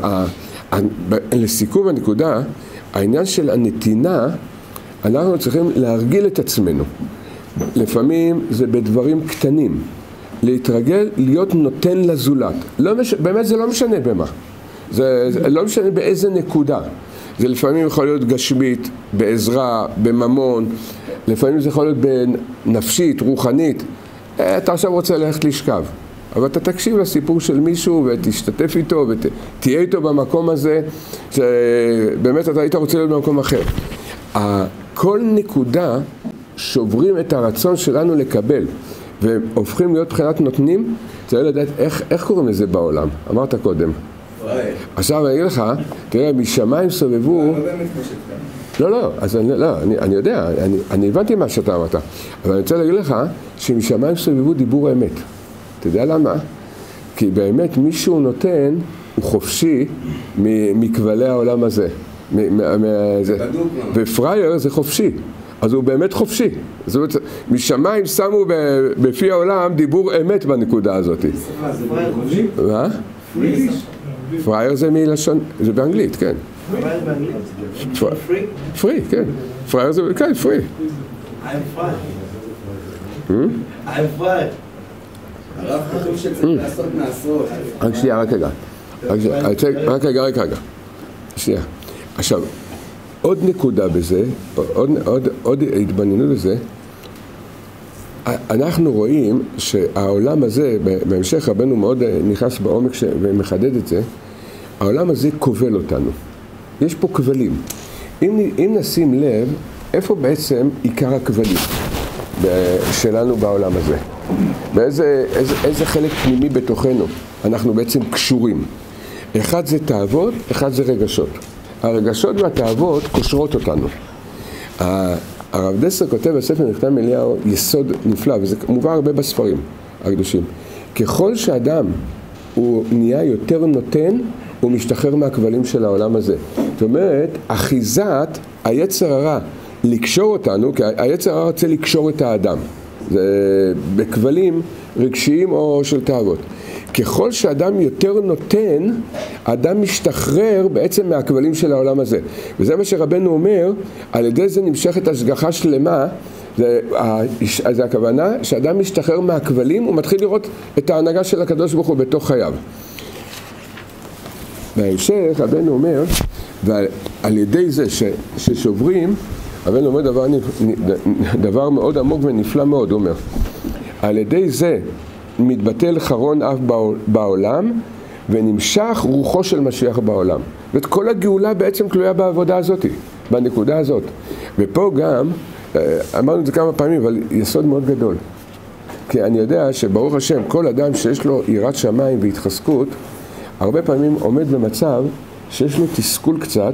לסיכום הנקודה, העניין של הנתינה, אנחנו צריכים להרגיל את עצמנו. לפעמים זה בדברים קטנים, להתרגל להיות נותן לזולת. לא מש... באמת זה לא משנה במה, זה, זה לא משנה באיזה נקודה. זה לפעמים יכול להיות גשמית, בעזרה, בממון, לפעמים זה יכול להיות בנפשית, רוחנית. אתה עכשיו רוצה ללכת לשכב, אבל אתה תקשיב לסיפור של מישהו ותשתתף איתו ותהיה איתו במקום הזה, שבאמת אתה היית רוצה להיות במקום אחר. כל נקודה שוברים את הרצון שלנו לקבל והופכים להיות בחינת נותנים, צריך לדעת איך, איך קוראים לזה בעולם, אמרת קודם. עכשיו אני אגיד לך, תראה, משמיים סובבו... לא, לא, אז אני, לא, אני, אני יודע, אני, אני הבנתי מה שאתה אמרת, אבל אני רוצה להגיד לך שמשמיים סובבו דיבור האמת. אתה יודע למה? כי באמת מישהו נותן, הוא חופשי מכבלי העולם הזה. ופרייר זה חופשי, אז הוא באמת חופשי. זאת אומרת, משמיים שמו בפי העולם דיבור אמת בנקודה הזאת. זה פרייר? מה? פרייר זה מלשון, זה באנגלית, כן. פרייר באנגלית? פרי? פרי, כן. פרייר זה, כן, פרי. I'm fried. I'm fried. הרב כתוב שצריך לעשות מעשרות. רק שנייה, רק רגע. רק רגע, רק רגע. שנייה. עכשיו, עוד נקודה בזה, עוד, עוד, עוד התבוננות בזה, אנחנו רואים שהעולם הזה, בהמשך רבנו מאוד נכנס בעומק ומחדד את זה, העולם הזה כובל אותנו. יש פה כבלים. אם, אם נשים לב, איפה בעצם עיקר הכבלים שלנו בעולם הזה? באיזה איזה, איזה חלק פנימי בתוכנו אנחנו בעצם קשורים. אחד זה תאוות, אחד זה רגשות. הרגשות והתאוות קושרות אותנו. הרב דסר כותב בספר נחתם אליהו יסוד נפלא, וזה מובא הרבה בספרים הקדושים. ככל שאדם הוא נהיה יותר נותן, הוא משתחרר מהכבלים של העולם הזה. זאת אומרת, אחיזת היצר הרע לקשור אותנו, כי היצר הרע רוצה לקשור את האדם. זה בכבלים רגשיים או של תאוות. ככל שאדם יותר נותן, האדם משתחרר בעצם מהכבלים של העולם הזה. וזה מה שרבנו אומר, על ידי זה נמשכת השגחה שלמה, זה, זה הכוונה שאדם משתחרר מהכבלים, הוא מתחיל לראות את ההנהגה של הקדוש ברוך הוא בתוך חייו. בהמשך רבנו אומר, ועל ידי זה ש, ששוברים, רבנו אומר דבר, דבר מאוד עמוק ונפלא מאוד, הוא אומר, על ידי זה מתבטל חרון אף בעולם ונמשך רוחו של משיח בעולם. ואת כל הגאולה בעצם תלויה בעבודה הזאת, בנקודה הזאת. ופה גם, אמרנו את זה כמה פעמים, אבל יסוד מאוד גדול. כי אני יודע שברוך השם, כל אדם שיש לו יראת שמיים והתחזקות, הרבה פעמים עומד במצב שיש לו תסכול קצת,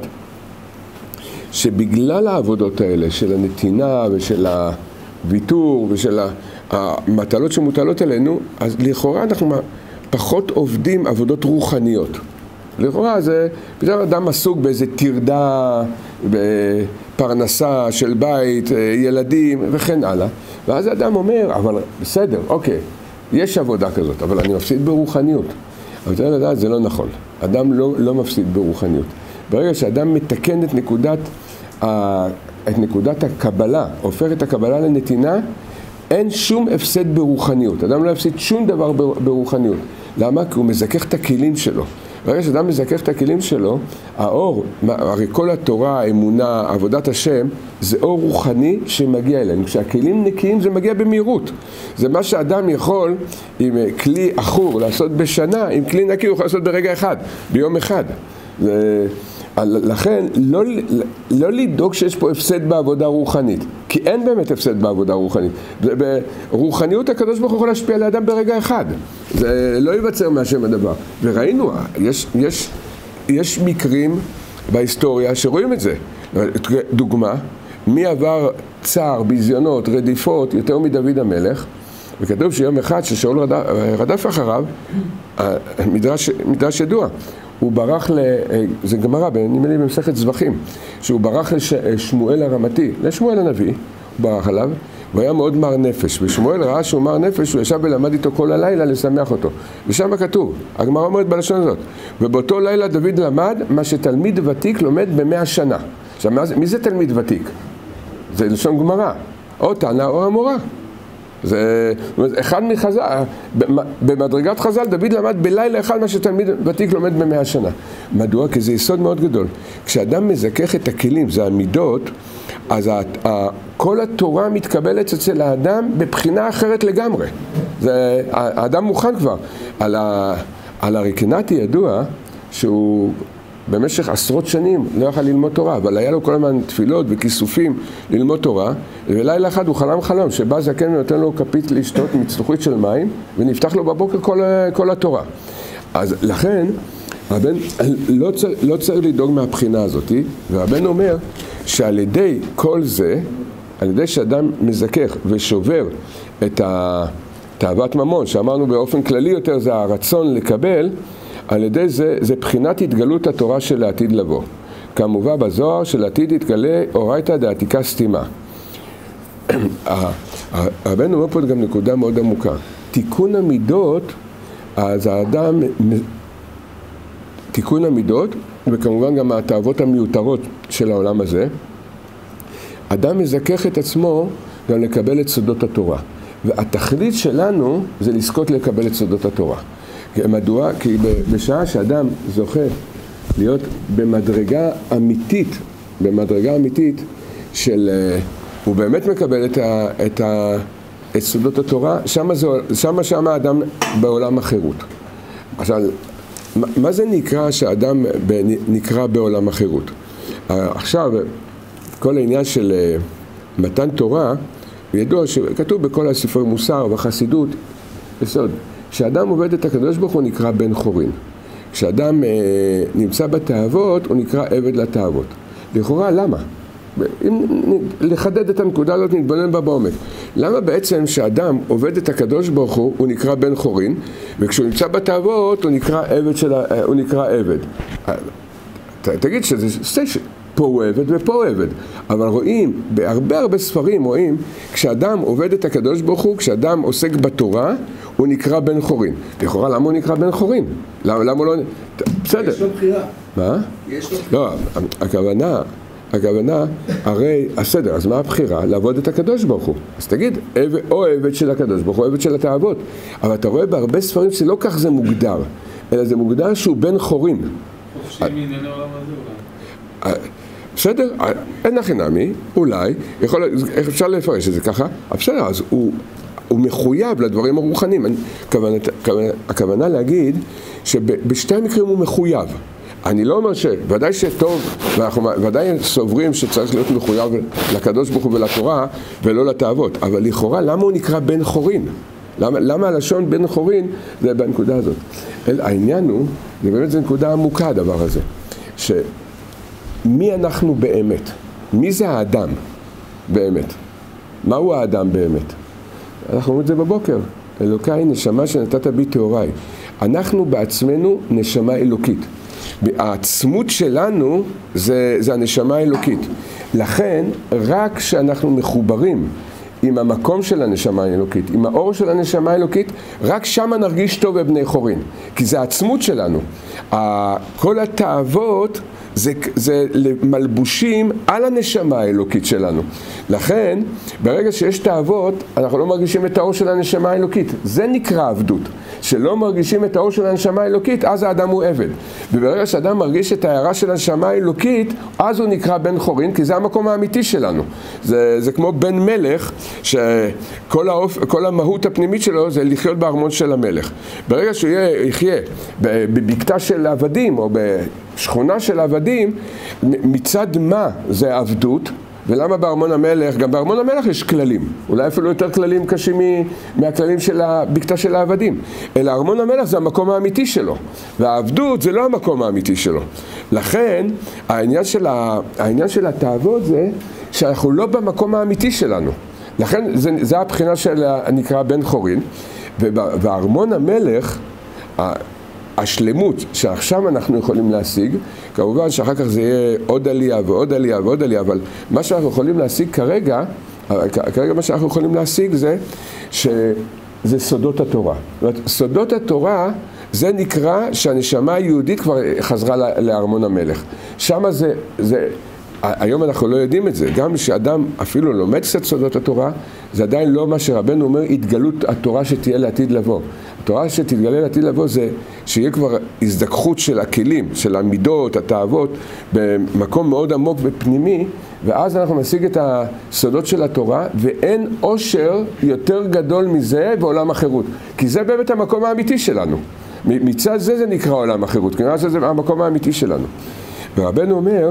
שבגלל העבודות האלה, של הנתינה ושל הוויתור ושל המטלות שמוטלות עלינו, אז לכאורה אנחנו פחות עובדים עבודות רוחניות. לכאורה זה, פתאום אדם עסוק באיזה תרדה, בפרנסה של בית, ילדים וכן הלאה. ואז האדם אומר, אבל בסדר, אוקיי, יש עבודה כזאת, אבל אני מפסיד ברוחניות. אבל צריך לדעת, זה לא נכון. אדם לא, לא מפסיד ברוחניות. ברגע שאדם מתקן את נקודת, את נקודת הקבלה, הופך את הקבלה לנתינה, אין שום הפסד ברוחניות. אדם לא יפסיד שום דבר ברוחניות. למה? כי הוא מזכך את הכלים שלו. ברגע שאדם מזכך את הכלים שלו, האור, הרי כל התורה, האמונה, עבודת השם, זה אור רוחני שמגיע אלינו. כשהכלים נקיים זה מגיע במהירות. זה מה שאדם יכול עם כלי אחור לעשות בשנה, עם כלי נקי הוא יכול לעשות ברגע אחד, ביום אחד. זה... לכן, לא, לא לדאוג שיש פה הפסד בעבודה רוחנית, כי אין באמת הפסד בעבודה רוחנית. ברוחניות הקדוש ברוך הוא יכול להשפיע על האדם ברגע אחד. זה לא ייווצר מהשם הדבר. וראינו, יש, יש, יש מקרים בהיסטוריה שרואים את זה. דוגמה, מי עבר צער, ביזיונות, רדיפות, יותר מדוד המלך, וכתוב שיום אחד ששאול רדף, רדף אחריו, מדרש, מדרש ידוע. הוא ברח, ל... זה גמרא, נדמה לי במסכת זבחים, שהוא ברח לשמואל הרמתי, לשמואל הנביא, הוא ברח עליו, והוא היה מאוד מר נפש, ושמואל ראה שהוא מר נפש, הוא ישב ולמד איתו כל הלילה לשמח אותו. ושם כתוב, הגמרא אומרת בלשון הזאת, ובאותו לילה דוד למד מה שתלמיד ותיק לומד במאה שנה. עכשיו, מי זה תלמיד ותיק? זה לשון גמרא, או תנא או המורה. זה אחד מחז"ל, במדרגת חז"ל דוד למד בלילה אחד מה שתלמיד ותיק לומד במאה שנה. מדוע? כי זה יסוד מאוד גדול. כשאדם מזכך את הכלים, זה המידות, אז כל התורה מתקבלת אצל האדם בבחינה אחרת לגמרי. זה, האדם מוכן כבר. על, ה, על הרקנטי ידוע שהוא במשך עשרות שנים לא יכל ללמוד תורה, אבל היה לו כל הזמן תפילות וכיסופים ללמוד תורה, ולילה אחד הוא חלם חלום שבא זקן ונותן לו כפית לשתות מצלוחית של מים, ונפתח לו בבוקר כל, כל התורה. אז לכן, הבן לא צריך, לא צריך לדאוג מהבחינה הזאת, והבן אומר שעל ידי כל זה, על ידי שאדם מזכך ושובר את תאוות ממון, שאמרנו באופן כללי יותר זה הרצון לקבל, על ידי זה, זה בחינת התגלות התורה של העתיד לבוא. כמובן בזוהר של העתיד יתגלה אורייתא דעתיקה סתימה. הבן אומר פה גם נקודה מאוד עמוקה. תיקון המידות, אז האדם, תיקון המידות, וכמובן גם התאוות המיותרות של העולם הזה, אדם מזכך את עצמו גם לקבל את סודות התורה. והתכלית שלנו זה לזכות לקבל את סודות התורה. מדוע? כי בשעה שאדם זוכה להיות במדרגה אמיתית, במדרגה אמיתית של, הוא באמת מקבל את, ה, את, ה, את סודות התורה, שמה, זה, שמה, שמה האדם בעולם החירות. עכשיו, מה זה נקרא שהאדם נקרא בעולם החירות? עכשיו, כל העניין של מתן תורה, ידוע שכתוב בכל הספרי מוסר והחסידות, בסוד, כשאדם עובד את הקדוש ברוך הוא נקרא בן חורין. כשאדם אה, נמצא בתאוות הוא נקרא עבד לתאוות. לכאורה למה? אם לחדד את הנקודה הזאת נתבונן בה בעומק. למה בעצם שאדם עובד את הקדוש ברוך הוא הוא נקרא בן חורין, וכשהוא נמצא בתאוות הוא נקרא עבד של ה... הוא נקרא עבד. ת, תגיד שזה סטיישן. פה הוא עבד ופה הוא עבד. אבל רואים, בהרבה הרבה ספרים רואים, כשאדם עובד את הקדוש ברוך הוא, כשאדם עוסק בתורה, הוא נקרא בן חורין. לכאורה, למה הוא נקרא בן חורין? למה, למה הוא לא... בסדר. יש לו בחירה. מה? יש לו בחירה. לא, הכוונה, הכוונה, הרי, הסדר, אז מה הבחירה? לעבוד את הקדוש ברוך הוא. אז תגיד, או עבד של הקדוש ברוך הוא, או עבד של התאוות. אבל אתה רואה בהרבה ספרים שלא כך זה מוגדר, אלא זה מוגדר שהוא בן חורין. חופשי מענייני עולם הזה אולי. בסדר, אין הכי נמי, אולי, יכול, אפשר לפרש את זה ככה, בסדר, אז הוא, הוא מחויב לדברים הרוחניים. הכוונה, הכוונה להגיד שבשתי המקרים הוא מחויב. אני לא אומר שוודאי שטוב, ואנחנו ודאי סוברים שצריך להיות מחויב לקדוש ברוך הוא ולתורה ולא לתאוות, אבל לכאורה למה הוא נקרא בן חורין? למה, למה הלשון בן חורין זה בנקודה הזאת? אל, העניין הוא, זה באמת זה נקודה עמוקה הדבר הזה. שמי אנחנו באמת? מי זה האדם באמת? מהו האדם באמת? אנחנו אומרים את זה בבוקר. אלוקיי נשמה שנתת בי תאוריי. אנחנו בעצמנו נשמה אלוקית. העצמות שלנו זה, זה הנשמה האלוקית. לכן, רק כשאנחנו מחוברים עם המקום של הנשמה האלוקית, עם האור של הנשמה האלוקית, רק שם נרגיש טוב בבני חורין. כי זה העצמות שלנו. כל התאוות זה, זה מלבושים על הנשמה האלוקית שלנו. לכן, ברגע שיש תאוות, אנחנו לא מרגישים את האור של הנשמה האלוקית. זה נקרא עבדות. שלא מרגישים את האור של הנשמה האלוקית, אז האדם הוא עבד. וברגע שאדם מרגיש את ההערה של הנשמה האלוקית, אז הוא נקרא בן חורין, כי זה המקום האמיתי שלנו. זה, זה כמו בן מלך, שכל האופ, כל המהות הפנימית שלו זה לחיות בארמון של המלך. ברגע שהוא יחיה בבקתה של עבדים, או בשכונה של עבדים, מצד מה זה עבדות? ולמה בארמון המלך? גם בארמון המלך יש כללים, אולי אפילו יותר כללים קשים מהכללים של הבקתה של העבדים. אלא ארמון המלך זה המקום האמיתי שלו, והעבדות זה לא המקום האמיתי שלו. לכן העניין של, ה... העניין של התאוות זה שאנחנו לא במקום האמיתי שלנו. לכן זה, זה הבחינה של נקרא בן חורין. ובארמון המלך השלמות שעכשיו אנחנו יכולים להשיג, כמובן שאחר כך זה יהיה עוד עלייה ועוד עלייה ועוד עלייה, אבל מה שאנחנו יכולים להשיג כרגע, כרגע מה שאנחנו יכולים להשיג זה שזה סודות התורה. סודות התורה זה נקרא שהנשמה היהודית כבר חזרה לארמון המלך. שמה זה, זה, היום אנחנו לא יודעים את זה, גם שאדם אפילו לומד קצת סודות התורה, זה עדיין לא מה שרבנו אומר, התגלות התורה שתהיה לעתיד לבוא. התורה שתתגלה לעתיד לבוא זה שיהיה כבר הזדככות של הכלים, של המידות, התאוות, במקום מאוד עמוק ופנימי, ואז אנחנו נשיג את הסודות של התורה, ואין עושר יותר גדול מזה בעולם החירות. כי זה באמת המקום האמיתי שלנו. מצד זה זה נקרא עולם החירות, כי זה המקום האמיתי שלנו. ורבנו אומר,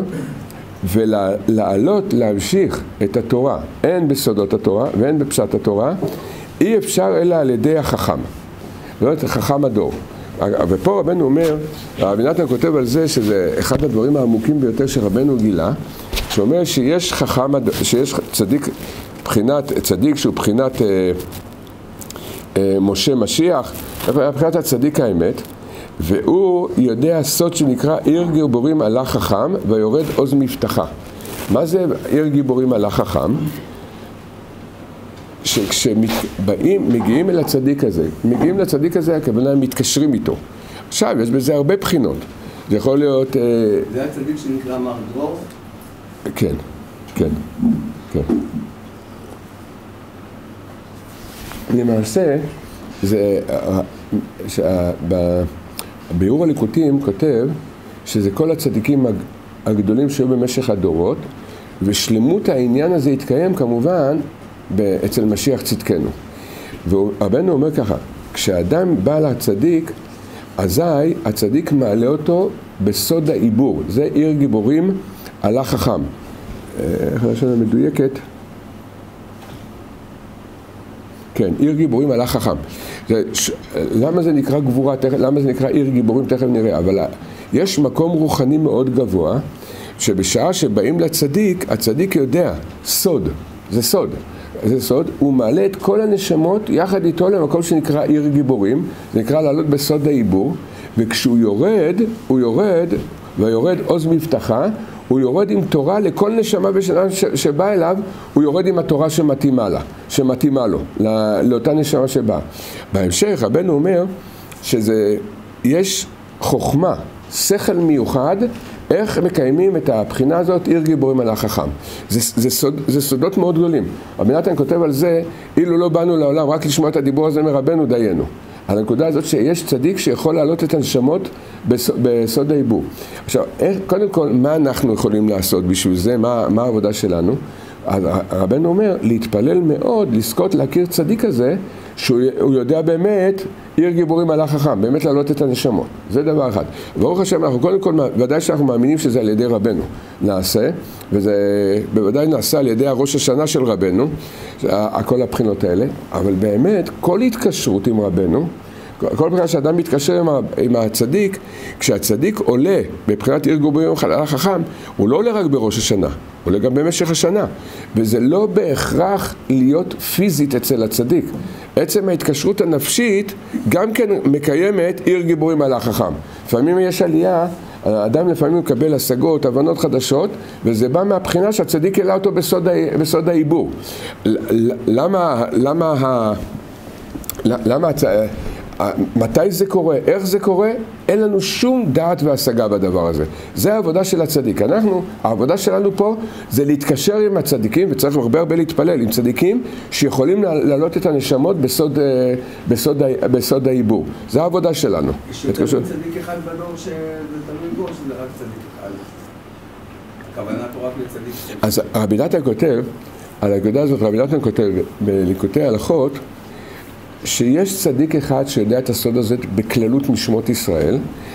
ולעלות, להמשיך את התורה, אין בסודות התורה ואין בפשט התורה, אי אפשר אלא על ידי החכם. לא את חכם הדור. ופה רבנו אומר, רבי נתן כותב על זה שזה אחד הדברים העמוקים ביותר שרבנו גילה, שאומר שיש חכם, שיש צדיק, בחינת, צדיק שהוא בחינת אה, אה, משה משיח, בחינת הצדיק האמת, והוא יודע סוד שנקרא עיר גיבורים עלה חכם ויורד עוז מבטחה. מה זה עיר גיבורים עלה חכם? שכשבאים, מגיעים אל הצדיק הזה, מגיעים לצדיק הזה, הכוונה הם מתקשרים איתו. עכשיו, יש בזה הרבה בחינות. זה יכול להיות... זה הצדיק שנקרא מר דרור? כן, כן, כן. למעשה, זה... ביאור הליקוטים כותב שזה כל הצדיקים הגדולים שהיו במשך הדורות, ושלמות העניין הזה יתקיים כמובן אצל משיח צדקנו. ורבנו אומר ככה, כשאדם בא לצדיק, אזי הצדיק מעלה אותו בסוד העיבור. זה עיר גיבורים עלה חכם. איך השנה מדויקת? כן, עיר גיבורים עלה חכם. זה, ש... למה זה נקרא גבורה? תכף, למה זה נקרא עיר גיבורים? תכף נראה. אבל יש מקום רוחני מאוד גבוה, שבשעה שבאים לצדיק, הצדיק יודע, סוד, זה סוד. זה סוד, הוא מעלה את כל הנשמות יחד איתו למקום שנקרא עיר גיבורים, זה נקרא לעלות בסוד העיבור, וכשהוא יורד, הוא יורד, ויורד עוז מבטחה, הוא יורד עם תורה לכל נשמה בשנה שבא אליו, הוא יורד עם התורה שמתאימה לה, שמתאימה לו, לא, לאותה נשמה שבאה. בהמשך, רבנו אומר שזה, יש חוכמה, שכל מיוחד, איך מקיימים את הבחינה הזאת, עיר גיבורים עלה חכם. זה, זה, סוד, זה סודות מאוד גדולים. רבי נתן כותב על זה, אילו לא באנו לעולם רק לשמוע את הדיבור הזה מרבנו דיינו. על הנקודה הזאת שיש צדיק שיכול להעלות את הנשמות בסוד, בסוד העיבור. עכשיו, קודם כל, מה אנחנו יכולים לעשות בשביל זה? מה, מה העבודה שלנו? רבנו אומר, להתפלל מאוד, לזכות להכיר צדיק הזה, שהוא יודע באמת, עיר גיבורים עלה חכם, באמת להעלות את הנשמות. זה דבר אחד. ברוך השם, אנחנו קודם כל, ודאי שאנחנו מאמינים שזה על ידי רבנו נעשה, וזה בוודאי נעשה על ידי הראש השנה של רבנו, כל הבחינות האלה, אבל באמת, כל התקשרות עם רבנו, כל פעם שאדם מתקשר עם, עם הצדיק, כשהצדיק עולה בבחינת עיר גבורים חלל החכם, הוא לא עולה רק בראש השנה, הוא עולה גם במשך השנה. וזה לא בהכרח להיות פיזית אצל הצדיק. עצם ההתקשרות הנפשית גם כן מקיימת עיר גיבורים על החכם. לפעמים יש עלייה, האדם לפעמים מקבל השגות, הבנות חדשות, וזה בא מהבחינה שהצדיק העלה אותו בסוד, בסוד העיבור. למה, למה, ה, למה, מתי זה קורה, איך זה קורה, אין לנו שום דעת והשגה בדבר הזה. זה העבודה של הצדיק. אנחנו, העבודה שלנו פה זה להתקשר עם הצדיקים, וצריך הרבה הרבה להתפלל עם צדיקים שיכולים להעלות את הנשמות בסוד, בסוד, בסוד העיבור. זה העבודה שלנו. יש יותר צדיק אחד בדור שזה תלוי בו, שזה רק צדיק אחד. הכוונה פה רק לצדיק. אז רבי נתן כותב, על הנקודה הזאת רבי נתן כותב בליקוטי הלכות, שיש צדיק אחד שיודע את הסוד הזה בכללות משמות ישראל,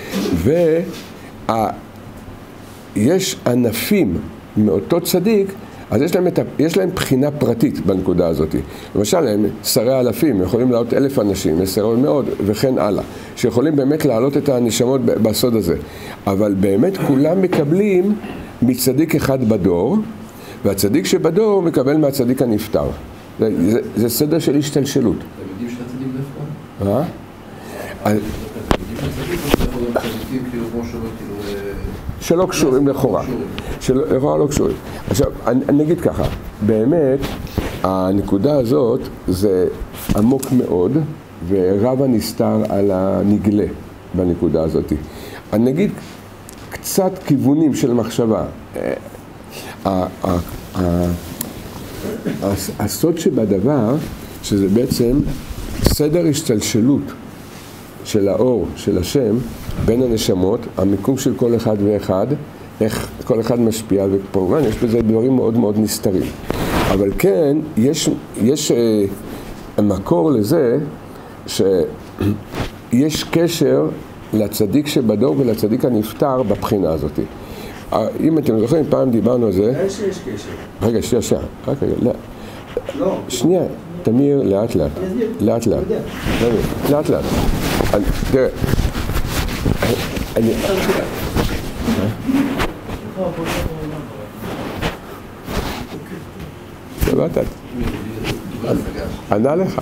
ויש ענפים מאותו צדיק, אז יש להם, את, יש להם בחינה פרטית בנקודה הזאת. למשל, הם שרי אלפים, יכולים לעלות אלף אנשים, עשרות מאוד, וכן הלאה, שיכולים באמת לעלות את הנשמות בסוד הזה. אבל באמת כולם מקבלים מצדיק אחד בדור, והצדיק שבדור מקבל מהצדיק הנפטר. זה, זה, זה סדר של השתלשלות. תלמידים של הצדיק דווקא? אה? תלמידים של הצדיק או צדיקים כאילו כמו שלא כאילו... שלא קשורים לכאורה. לכאורה לא קשורים. עכשיו, אני אגיד ככה, באמת, הנקודה הזאת זה עמוק מאוד, ורב הנסתר על הנגלה בנקודה הזאת. אני אגיד קצת כיוונים של מחשבה. הסוד שבדבר, שזה בעצם סדר השתלשלות של האור, של השם, בין הנשמות, המיקום של כל אחד ואחד, איך כל אחד משפיע, וכמובן יש בזה דברים מאוד מאוד נסתרים. אבל כן, יש, יש אה, מקור לזה שיש קשר לצדיק שבדור ולצדיק הנפטר בבחינה הזאת. אם אתם זוכרים, פעם דיברנו על זה... אין שיש קשר. רגע, שנייה, שנייה. רק רגע, לא. לא. שנייה, תמיר, לאט לאט. לאט לאט. לאט לאט. תראה. אני... שבאת. ענה לך.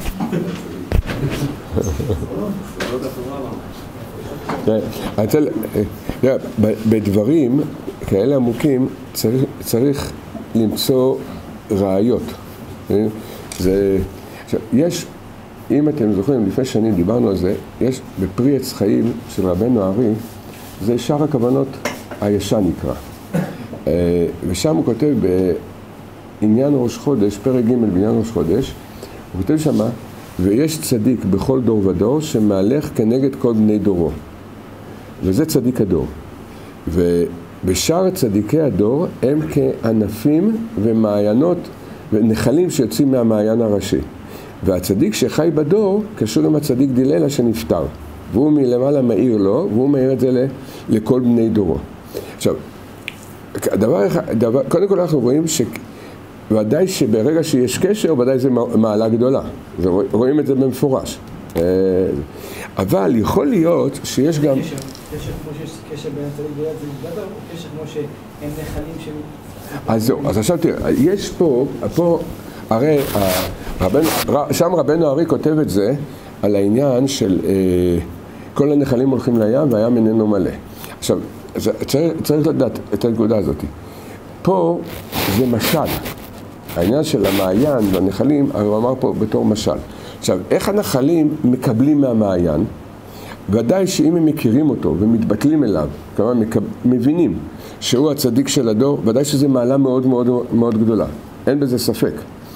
בדברים כאלה עמוקים צריך, צריך למצוא ראיות. זה, עכשיו, יש, אם אתם זוכרים, לפני שנים דיברנו על זה, יש בפרי עץ חיים של רבנו הארי, זה שאר הכוונות הישן נקרא. ושם הוא כותב בעניין ראש חודש, פרק ג' בעניין ראש חודש, הוא כותב שמה, ויש צדיק בכל דור ודור שמהלך כנגד כל בני דורו. וזה צדיק הדור. ובשאר צדיקי הדור הם כענפים ומעיינות ונחלים שיוצאים מהמעיין הראשי. והצדיק שחי בדור קשור עם הצדיק דיללה שנפטר. והוא מלמעלה מאיר לו, והוא מאיר את זה לכל בני דורו. עכשיו, דבר אחד, דבר, קודם כל אנחנו רואים שוודאי שברגע שיש קשר, ודאי זה מעלה גדולה. זה, רואים את זה במפורש. אבל יכול להיות שיש גם... קשר, קשר כמו שיש קשר בין הצדיק דיללה זה גדול, או קשר כמו שהם נחלים שהם... אז זהו, אז עכשיו תראה, יש פה, פה, הרי, הרבן, שם רבנו הארי כותב את זה על העניין של אה, כל הנחלים הולכים לים והים איננו מלא. עכשיו, צריך, צריך לדעת את הנקודה הזאת. פה זה משל. העניין של המעיין והנחלים, הרי הוא אמר פה בתור משל. עכשיו, איך הנחלים מקבלים מהמעיין? ודאי שאם הם מכירים אותו ומתבטלים אליו, כלומר מבינים שהוא הצדיק של הדור, ודאי שזה מעלה מאוד מאוד מאוד גדולה. אין בזה ספק.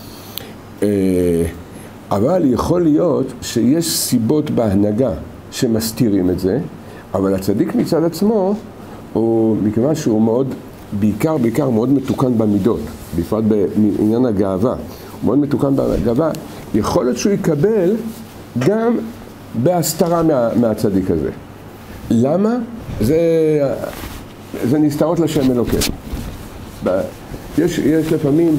אבל יכול להיות שיש סיבות בהנהגה שמסתירים את זה, אבל הצדיק מצד עצמו, הוא, מכיוון שהוא מאוד, בעיקר, בעיקר מאוד מתוקן במידות, בפרט בעניין הגאווה, הוא מאוד מתוקן בגאווה, יכול להיות שהוא יקבל גם בהסתרה מה, מהצדיק הזה. למה? זה, זה נסתרות לשם אלוקים. יש, יש לפעמים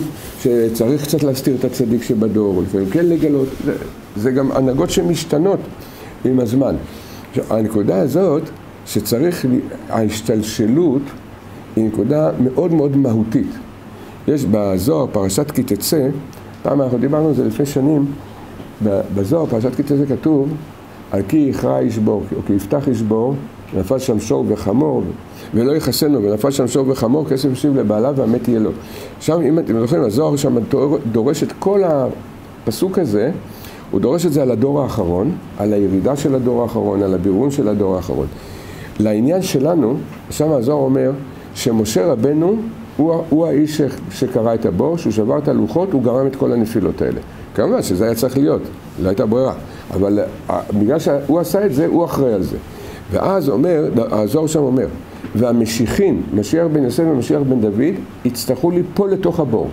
שצריך קצת להסתיר את הצדיק שבדור, לפעמים כן לגלות, זה, זה גם הנהגות שמשתנות עם הזמן. הנקודה הזאת שצריך, ההשתלשלות היא נקודה מאוד מאוד מהותית. יש בזוהר, פרשת כי תצא, פעם אנחנו דיברנו על זה לפני שנים, בזוהר, פרשת כי תצא כתוב, על כי יכרע ישבור, או כי יפתח ישבור, ונפל שם שור וחמור, ולא יחסנו, ונפל שם שור וחמור, כסף ישיב לבעלה והמת יהיה לו. שם, אם אתם זוכרים, הזוהר שם דורש את כל הפסוק הזה, הוא דורש את זה על הדור האחרון, על הירידה של הדור האחרון, על הבירון של הדור האחרון. לעניין שלנו, שם הזוהר אומר, שמשה רבנו הוא, הוא האיש שקרא את הבור, שהוא שבר את הלוחות, הוא גרם את כל הנפילות האלה. כמובן שזה היה צריך להיות, לא הייתה ברירה. אבל בגלל שהוא עשה את זה, הוא אחראי על זה. ואז אומר, הזוהר שם אומר, והמשיחין, משיח בן יוסף ומשיח בן דוד, יצטרכו ליפול לתוך הבור.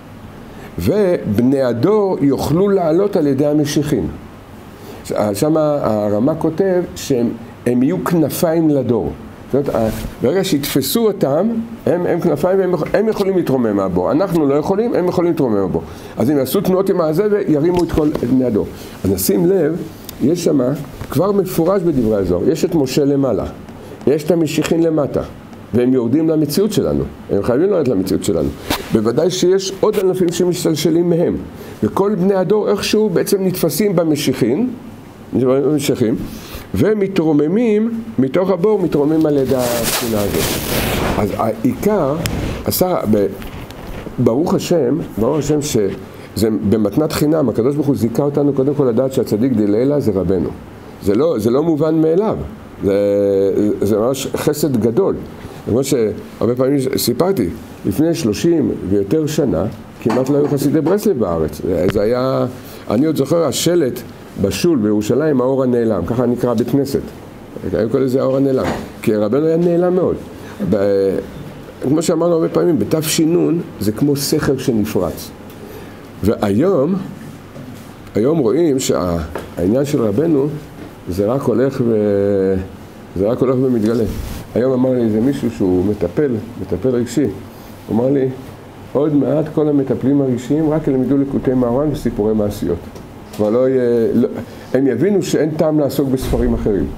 ובני הדור יוכלו לעלות על ידי המשיחין. שם הרמה כותב שהם הם יהיו כנפיים לדור. זאת אומרת, ברגע שיתפסו אותם, הם, הם כנפיים והם הם יכולים להתרומם מהבור. אנחנו לא יכולים, הם יכולים להתרומם מהבור. אז הם יעשו תנועות עם הזה וירימו את כל בני הדור. אז נשים לב, יש שם כבר מפורש בדברי הזוהר, יש את משה למעלה, יש את המשיחין למטה, והם יורדים למציאות שלנו, הם חייבים לרדת למציאות שלנו. בוודאי שיש עוד אלפים שמשתלשלים מהם, וכל בני הדור איכשהו בעצם נתפסים במשיחין, במשיחים, ומתרוממים, מתוך הבור מתרוממים על ידי התכונה הזאת. אז העיקר, עשה, ברוך השם, ברוך השם שזה במתנת חינם, הקדוש ברוך הוא זיכה אותנו קודם כל לדעת שהצדיק דלילה זה רבנו. זה לא, זה לא מובן מאליו, זה, זה ממש חסד גדול. כמו שהרבה פעמים סיפרתי, לפני שלושים ויותר שנה, כמעט לא היו חסידי ברסלב בארץ. זה היה, אני עוד זוכר, השלט בשול בירושלים, האור הנעלם, ככה נקרא בית כנסת. היו כל איזה האור הנעלם, כי רבנו היה נעלם מאוד. ב, כמו שאמרנו הרבה פעמים, בתף שינון זה כמו סכר שנפרץ. והיום, היום רואים שהעניין של רבנו זה רק הולך ו... זה רק הולך ומתגלה. היום אמר לי איזה מישהו שהוא מטפל, מטפל רגשי. הוא אמר לי, עוד מעט כל המטפלים הרגשיים רק ילמדו לקוטי מהר"ן וסיפורי מעשיות. כבר לא יהיה... לא, הם יבינו שאין טעם לעסוק בספרים אחרים.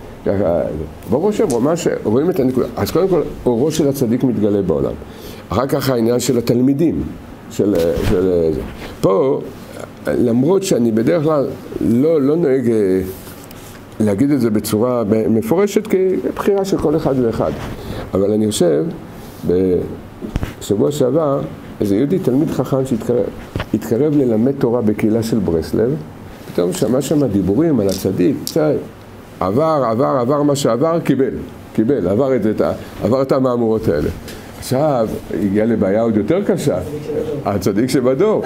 ברור שממש רואים את הנקודה. אז קודם כל, אורו של הצדיק מתגלה בעולם. אחר כך העניין של התלמידים. של, של... פה, למרות שאני בדרך כלל לא, לא נוהג להגיד את זה בצורה מפורשת, כבחירה של כל אחד ואחד. אבל אני חושב, בשבוע שעבר, איזה יהודי תלמיד חכם שהתקרב ללמד תורה בקהילה של ברסלב, פתאום שמע שם דיבורים על הצדיק, צי, עבר, עבר, עבר מה שעבר, קיבל, קיבל, עבר את, את, עבר את המאמורות האלה. עכשיו, הגיע לבעיה עוד יותר קשה, הצדיק שבדור.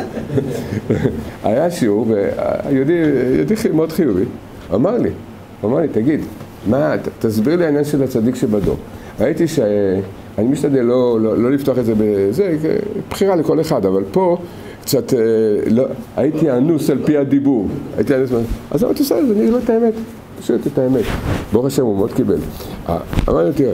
היה שיעור, והיהודי מאוד חיובי, אמר לי, אמר לי, תגיד, מה, תסביר לי העניין של הצדיק שבדור. ראיתי שאני משתדל לא, לא, לא לפתוח את זה בזה, בחירה לכל אחד, אבל פה קצת, לא, הייתי אנוס על פי הדיבור, הייתי אנוס, אז אמרתי, בסדר, אני אגיד לו את האמת, פשוט את האמת. ברוך השם, הוא מאוד קיבל. אמרתי, תראה,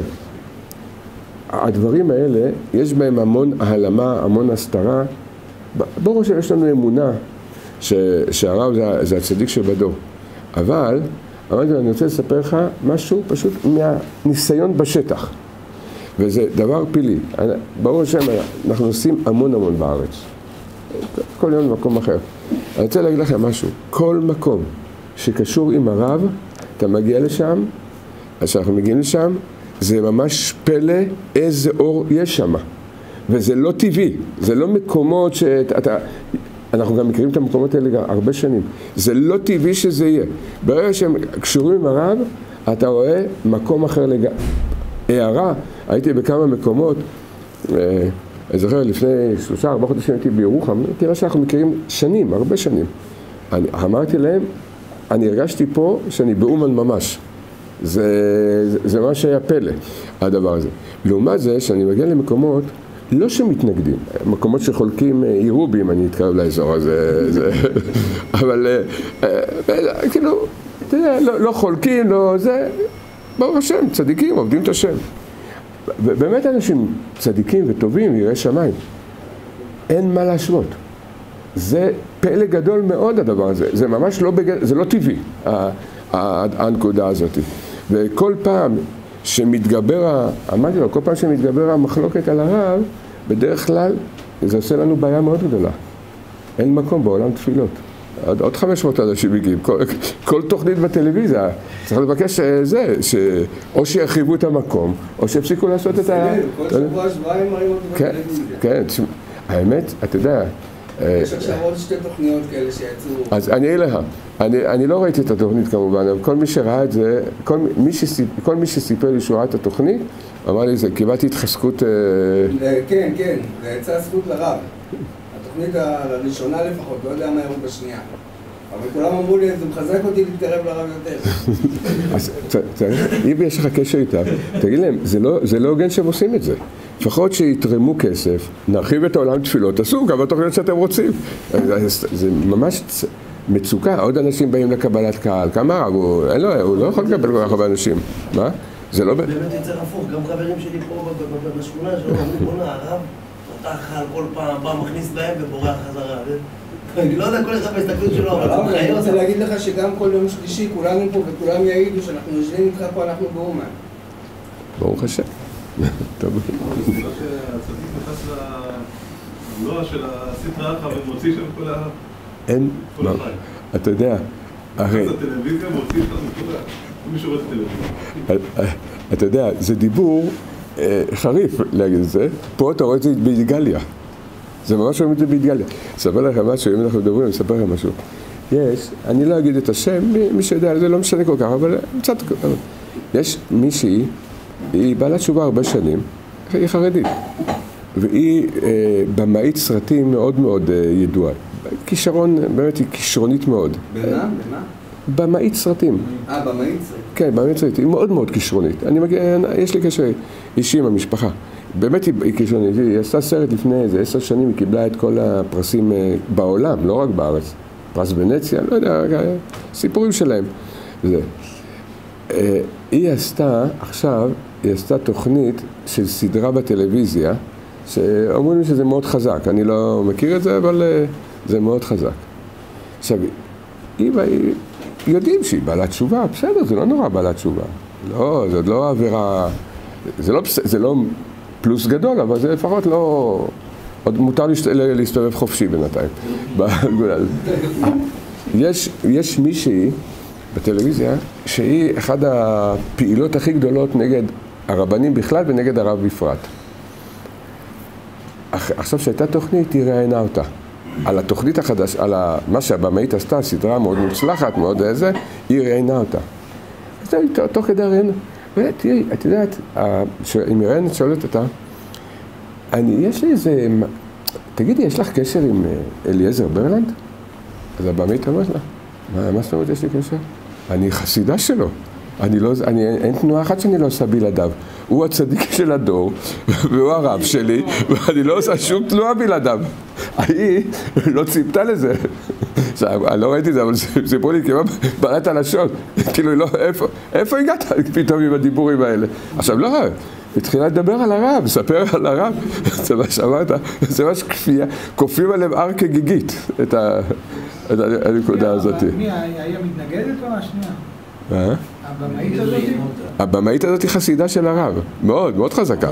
הדברים האלה, יש בהם המון העלמה, המון הסתרה. ברור שיש לנו אמונה ש, שהרב זה, זה הצדיק שבדור. אבל, אמרתי, אני רוצה לספר לך משהו פשוט מהניסיון בשטח. וזה דבר פילי. ברור שאנחנו עושים המון המון בארץ. כל יום במקום אחר. אני רוצה להגיד לכם משהו. כל מקום שקשור עם הרב, אתה מגיע לשם, אז כשאנחנו מגיעים לשם, זה ממש פלא איזה אור יש שם. וזה לא טבעי, זה לא מקומות שאתה... אנחנו גם מכירים את המקומות האלה הרבה שנים. זה לא טבעי שזה יהיה. ברגע שהם קשורים עם הרב, אתה רואה מקום אחר לגמרי. הערה, הייתי בכמה מקומות, אני זוכר לפני שלושה, ארבעה חודשים הייתי בירוחם, תראה שאנחנו מכירים שנים, הרבה שנים. אני, אמרתי להם, אני הרגשתי פה שאני באומן ממש. זה, זה, זה מה שהיה פלא, הדבר הזה. לעומת זה, שאני מגיע למקומות, לא שמתנגדים, מקומות שחולקים אירובים, אני אתקרב לאזור הזה, זה, אבל כאילו, אתה יודע, לא, לא חולקים, לא זה, ברוך השם, צדיקים, עובדים את השם. ובאמת אנשים צדיקים וטובים, יראי שמיים, אין מה להשוות. זה פלא גדול מאוד הדבר הזה, זה ממש לא, בגלל, זה לא טבעי. הנקודה הזאת. וכל פעם שמתגבר, אמרתי לו, כל פעם שמתגבר המחלוקת על הרב, בדרך כלל זה עושה לנו בעיה מאוד גדולה. אין מקום בעולם תפילות. עוד, עוד חמש מאות אנשים מגיעים, כל, כל תוכנית בטלוויזיה, צריך לבקש זה, ש, או שירחיבו את המקום, או שיפסיקו לעשות את ה... כל שבוע שבועיים מראים אותי בטלוויזיה. כן, האמת, אתה יודע... יש עכשיו עוד שתי תוכניות כאלה שיצאו... אז אני אגיד לך, אני, אני לא ראיתי את התוכנית כמובן, אבל כל מי שראה את זה, כל מי, שסיפ, כל מי שסיפר לי שהוא ראה את התוכנית, אמר לי זה, קיבלתי התחזקות... כן, כן, זה יצא זכות לרב. התוכנית הראשונה לפחות, לא יודע מה יראו בשנייה. אבל כולם אמרו לי, זה מחזק אותי להתקרב לרב יותר. אז אם יש לך קשר איתם, תגיד להם, זה לא הוגן שהם עושים את זה. לפחות שיתרמו כסף, נרחיב את העולם תפילות, תעשו גם בתוכניות שאתם רוצים. זה ממש מצוקה, עוד אנשים באים לקבלת קהל, כמה רב, הוא לא יכול לקבל כל כך הרבה אנשים. מה? זה לא... באמת יצר הפוך, גם חברים שלי פה בשכונה שלו, אמרו, בונה, הרב, פותח על כל פעם, בא מכניס להם ובורח חזרה. אני לא יודע, כל אחד בהסתכלות שלו, אבל הרב, אני רוצה להגיד לך שגם כל יום שלישי כולנו פה וכולם יעידו שאנחנו יושבים איתך פה, אנחנו באומן. ברוך השם. טוב. זה לא שהצדיק נכנס למלוע של הסטרה אחת ומוציא שם כל ה... אין, אתה יודע, הרי... נכנס לטלוויזיה מוציא שם כל ה... מי שרואה את הטלוויזיה. אתה יודע, זה דיבור חריף להגיד את זה, פה אתה רואה את זה באידגליה. זה ממש רואים את זה באידגליה. אספר לכם משהו, אם אנחנו מדברים, אני אספר לכם משהו. יש, אני לא אגיד את השם, מי שיודע, זה לא משנה כל כך, אבל קצת... יש מישהי, היא בעלת תשובה הרבה שנים, היא חרדית, והיא אה, במאית סרטים מאוד מאוד אה, ידועה. כישרון, באמת היא כישרונית מאוד. במה? במה? במאית סרטים. אה, במאית סרטים? כן, במאית סרטים, היא מאוד מאוד כישרונית. אני מגיע, יש לי קשר אישי עם המשפחה. באמת היא, היא כישרונית, היא עשתה סרט לפני איזה עשר שנים, היא קיבלה את כל הפרסים אה, בעולם, לא רק בארץ. פרס ונציה, לא יודע, סיפורים שלהם. זה. אה, היא עשתה, עכשיו, היא עשתה תוכנית של סדרה בטלוויזיה, שאומרים לי שזה מאוד חזק. אני לא מכיר את זה, אבל uh, זה מאוד חזק. עכשיו, היא, היא, יודעים שהיא בעלת תשובה, בסדר, זה לא נורא בעלת תשובה. לא, זה עוד לא עבירה, זה לא, זה לא פלוס גדול, אבל זה לפחות לא... עוד מותר להשת, להסתובב חופשי בינתיים. יש, יש מישהי בטלוויזיה שהיא אחת הפעילות הכי גדולות נגד הרבנים בכלל ונגד הרב בפרט. עכשיו שהייתה תוכנית, היא ראיינה אותה. על התוכנית החדש, על מה שהבמאית עשתה, סדרה מאוד מוצלחת, מאוד איזה, היא ראיינה אותה. אז זה תוך כדי ראיינה. ותראי, את יודעת, אם היא ראיינת שואלת אותה, אני, יש לי איזה, תגידי, יש לך קשר עם אליעזר ברלנד? אז הבמאית אמרת לה, מה, מה זאת אומרת יש לי קשר? אני חסידה שלו. אני לא, אני, אין תנועה אחת שאני לא עושה בלעדיו. הוא הצדיק של הדור, והוא הרב שלי, ואני לא עושה שום תנועה בלעדיו. היא לא ציפתה לזה. אני לא ראיתי את זה, אבל סיפרו לי כמעט בראת הלשון. כאילו, לא, איפה, איפה הגעת פתאום עם הדיבורים האלה? עכשיו, לא, התחילה לדבר על הרב, לספר על הרב. זה מה שאמרת, זה ממש כפייה, כופים עליהם הר כגיגית, את הנקודה הזאת. מי, היה מתנגדת או השנייה? מה? הבמאית הזאת? הבמאית הזאת היא חסידה של הרב, מאוד, מאוד חזקה.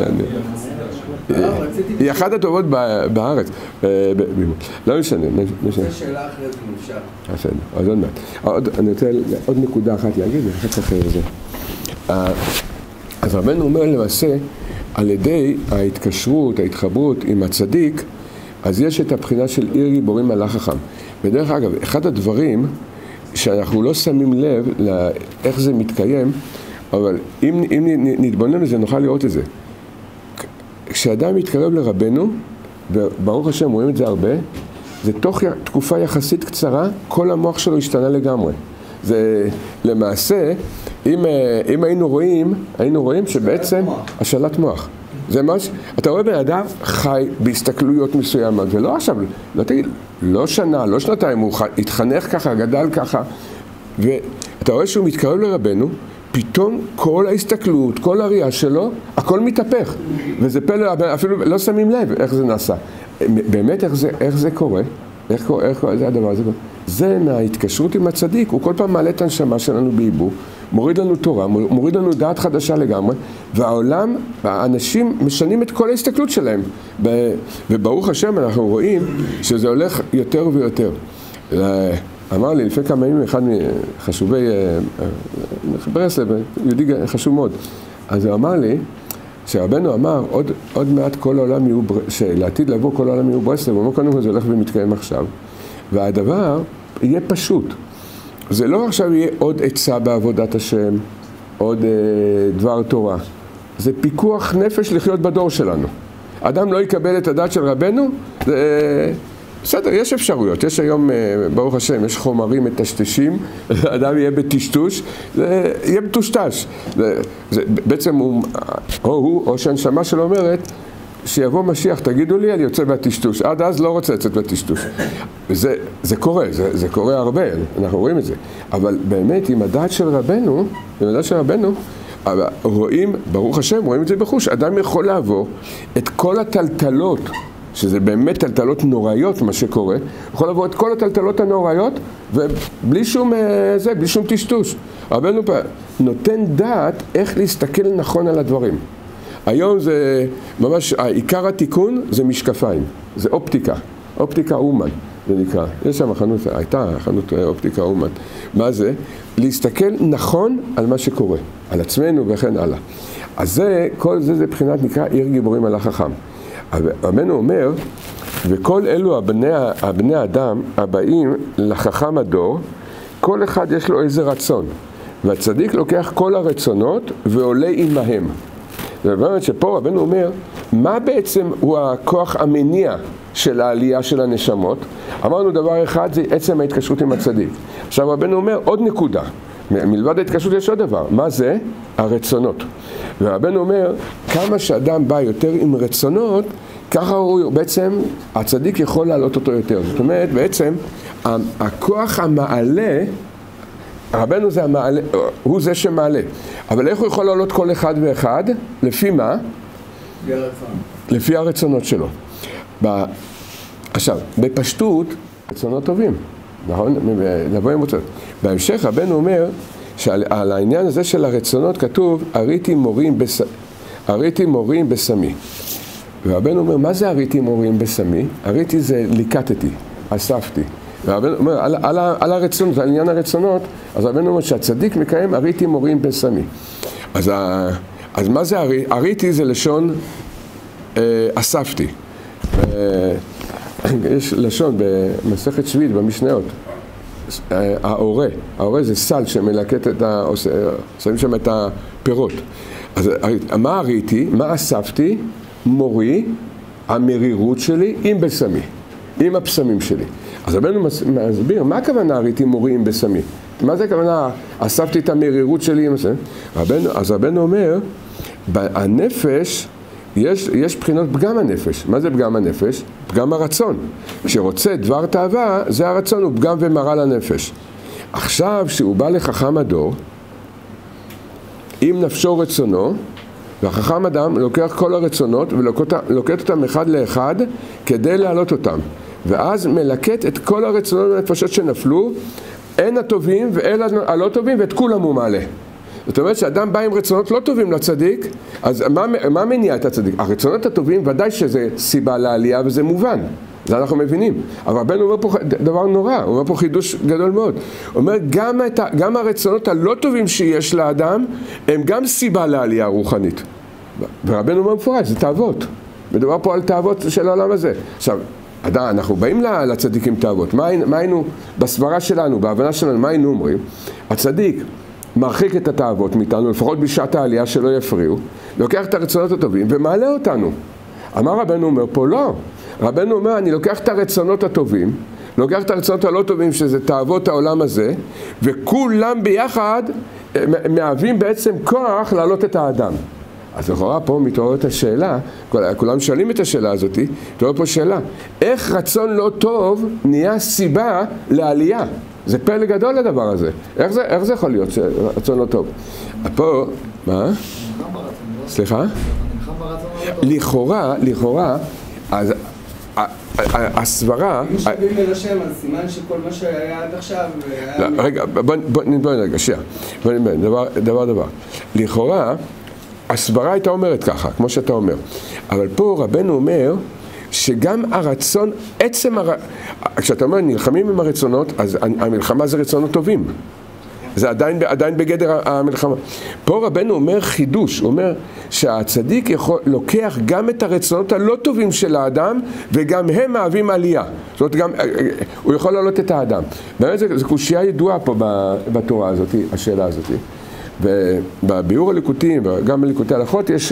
היא אחת הטובות בארץ. לא משנה. זו שאלה אחרת אם אפשר. בסדר, אז עוד מעט. אני רוצה עוד נקודה אחת להגיד, ואחר כך זה. אז רבנו אומר למעשה, על ידי ההתקשרות, ההתחברות עם הצדיק, אז יש את הבחינה של עיר גיבורים מלאך חכם. ודרך אגב, אחד הדברים שאנחנו לא שמים לב לאיך זה מתקיים, אבל אם, אם נתבונן לזה נוכל לראות את זה. כשאדם מתקרב לרבנו, וברוך השם רואים את זה הרבה, זה תוך תקופה יחסית קצרה, כל המוח שלו השתנה לגמרי. זה למעשה, אם, אם היינו רואים, היינו רואים שבעצם השאלת מוח. זה ממש, אתה רואה בן אדם חי בהסתכלויות מסוימות, ולא עכשיו, לא תגיד, לא שנה, לא שנתיים, הוא התחנך ככה, גדל ככה, ואתה רואה שהוא מתקרב לרבנו, פתאום כל ההסתכלות, כל הראייה שלו, הכל מתהפך. וזה פלא, אפילו לא שמים לב איך זה נעשה. באמת איך זה, איך זה קורה? איך קורה, איך קורה, זה הדבר הזה. זה מההתקשרות עם הצדיק, הוא כל פעם מעלה את הנשמה שלנו בעיבור, מוריד לנו תורה, מוריד לנו דעת חדשה לגמרי, והעולם, האנשים משנים את כל ההסתכלות שלהם. וברוך השם אנחנו רואים שזה הולך יותר ויותר. אמר לי לפני כמה ימים אחד מחשובי ברסלב, יהודי חשוב מאוד, אז הוא אמר לי שרבנו אמר עוד, עוד מעט כל העולם יהיו, שלעתיד לבוא כל העולם יהיו ברסלב, הוא אומר קודם כל זה הולך ומתקיים עכשיו, והדבר יהיה פשוט. זה לא עכשיו יהיה עוד עצה בעבודת השם, עוד אה, דבר תורה. זה פיקוח נפש לחיות בדור שלנו. אדם לא יקבל את הדת של רבנו, זה, בסדר, יש אפשרויות. יש היום, אה, ברוך השם, יש חומרים מטשטשים, אדם יהיה בטשטוש, זה יהיה מטושטש. זה, זה, בעצם הוא, או הוא, או שהנשמה שלו אומרת, שיבוא משיח, תגידו לי, אני יוצא בטשטוש. עד אז לא רוצה לצאת בטשטוש. וזה, זה קורה, זה, זה קורה הרבה, אנחנו רואים את זה. אבל באמת, עם הדעת של רבנו, עם הדעת של רבנו, רואים, ברוך השם, רואים את זה בחוש. אדם יכול לעבור את כל הטלטלות, שזה באמת טלטלות נוראיות, מה שקורה, יכול לעבור את כל הטלטלות הנוראיות, ובלי שום, זה, בלי שום טשטוש. רבנו נותן דעת איך להסתכל נכון על הדברים. היום זה ממש, עיקר התיקון זה משקפיים, זה אופטיקה, אופטיקה אומן, זה נקרא. יש שם חנות, הייתה חנות אופטיקה אומן. מה זה? להסתכל נכון על מה שקורה, על עצמנו וכן הלאה. אז זה, כל זה זה בחינת נקרא עיר גיבורים על החכם. רבנו אומר, וכל אלו הבני, הבני האדם הבאים לחכם הדור, כל אחד יש לו איזה רצון, והצדיק לוקח כל הרצונות ועולה עמהם. זאת אומרת שפה רבנו אומר, מה בעצם הוא הכוח המניע של העלייה של הנשמות? אמרנו דבר אחד, זה עצם ההתקשרות עם הצדיק. עכשיו רבנו אומר, עוד נקודה. מלבד ההתקשרות יש עוד דבר. מה זה? הרצונות. ורבנו אומר, כמה שאדם בא יותר עם רצונות, ככה הוא בעצם, הצדיק יכול להעלות אותו יותר. זאת אומרת, בעצם, הכוח המעלה, רבנו זה המעלה, הוא זה שמעלה. אבל איך הוא יכול לעלות כל אחד ואחד? לפי מה? לפי הרצון. לפי הרצונות שלו. ב... עכשיו, בפשטות, רצונות טובים. נכון? לבוא עם רצונות. בהמשך, רבנו אומר, שעל העניין הזה של הרצונות כתוב, הריתי מורים, בס... הריתי מורים בסמי. ורבנו אומר, מה זה הריתי מורים בסמי? הריתי זה ליקטתי, אספתי. רבנו אומר, על, על, על הרצונות, על עניין הרצונות, אז רבנו אומר שהצדיק מקיים הריתי מורים בסמי. אז, ה, אז מה זה הריתי? הריתי זה לשון אה, אספתי. אה, יש לשון במסכת שביעית, במשניות. אה, ההורה, ההורה זה סל שמלקט את ה... שמים שם את הפירות. אז מה הריתי? מה אספתי? מורי, המרירות שלי עם בסמי, עם הפסמים שלי. אז רבנו מסביר, מה הכוונה הריתי מורי עם בסמי? מה זה הכוונה, אספתי את המרירות שלי עם בסמי? רבנו, אז רבנו אומר, הנפש, יש, יש בחינות פגם הנפש. מה זה פגם הנפש? פגם הרצון. כשרוצה דבר תאווה, זה הרצון, הוא פגם ומראה לנפש. עכשיו, שהוא בא לחכם הדור, עם נפשו רצונו, והחכם אדם לוקח כל הרצונות ולוקט אותם אחד לאחד כדי להעלות אותם. ואז מלקט את כל הרצונות והנפשות שנפלו, אין הטובים ואין הלא טובים, ואת כולם הוא מעלה. זאת אומרת שאדם בא עם רצונות לא טובים לצדיק, אז מה, מה מניע את הצדיק? הרצונות הטובים ודאי שזה סיבה לעלייה וזה מובן. זה אנחנו מבינים. אבל רבנו אומר פה דבר נורא, הוא אומר פה חידוש גדול מאוד. הוא אומר, גם, את, גם הרצונות הלא טובים שיש לאדם, הם גם סיבה לעלייה רוחנית. ורבנו אומר מפורש, זה תאוות. מדובר פה על תאוות של העולם הזה. עכשיו, אנחנו באים לצדיקים תאוות. מה, מה היינו, בסברה שלנו, בהבנה שלנו, מה היינו אומרים? הצדיק מרחיק את התאוות מאיתנו, לפחות בשעת העלייה שלא יפריעו, לוקח את הרצונות הטובים ומעלה אותנו. אמר רבנו אומר פה לא. רבנו אומר, אני לוקח את הרצונות הטובים, לוקח את הרצונות הלא טובים, שזה תאוות העולם הזה, וכולם ביחד מהווים בעצם כוח להעלות את האדם. אז לכאורה פה מתעוררת השאלה, כולם שואלים את השאלה הזאת, מתעוררת פה שאלה, איך רצון לא טוב נהיה סיבה לעלייה? זה פלא גדול לדבר הזה. איך זה, איך זה יכול להיות רצון לא טוב? פה, מה? סליחה? לכאורה, לכאורה, אז הסברה... אם שווים אל השם, אז סימן שכל מה שהיה עד עכשיו... רגע, בוא נדבר רגע, שנייה. דבר דבר. לכאורה, הסברה הייתה אומרת ככה, כמו שאתה אומר. אבל פה רבנו אומר שגם הרצון, עצם הר... כשאתה אומר נלחמים עם הרצונות, אז המלחמה זה רצונות טובים. זה עדיין, עדיין בגדר המלחמה. פה רבנו אומר חידוש, הוא אומר שהצדיק יכול, לוקח גם את הרצונות הלא טובים של האדם, וגם הם מהווים עלייה. זאת אומרת, גם, הוא יכול לעלות את האדם. באמת זו קושייה ידועה פה בתורה הזאת, השאלה הזאת. ובביאור הליקוטים, וגם בליקוטי הלכות, יש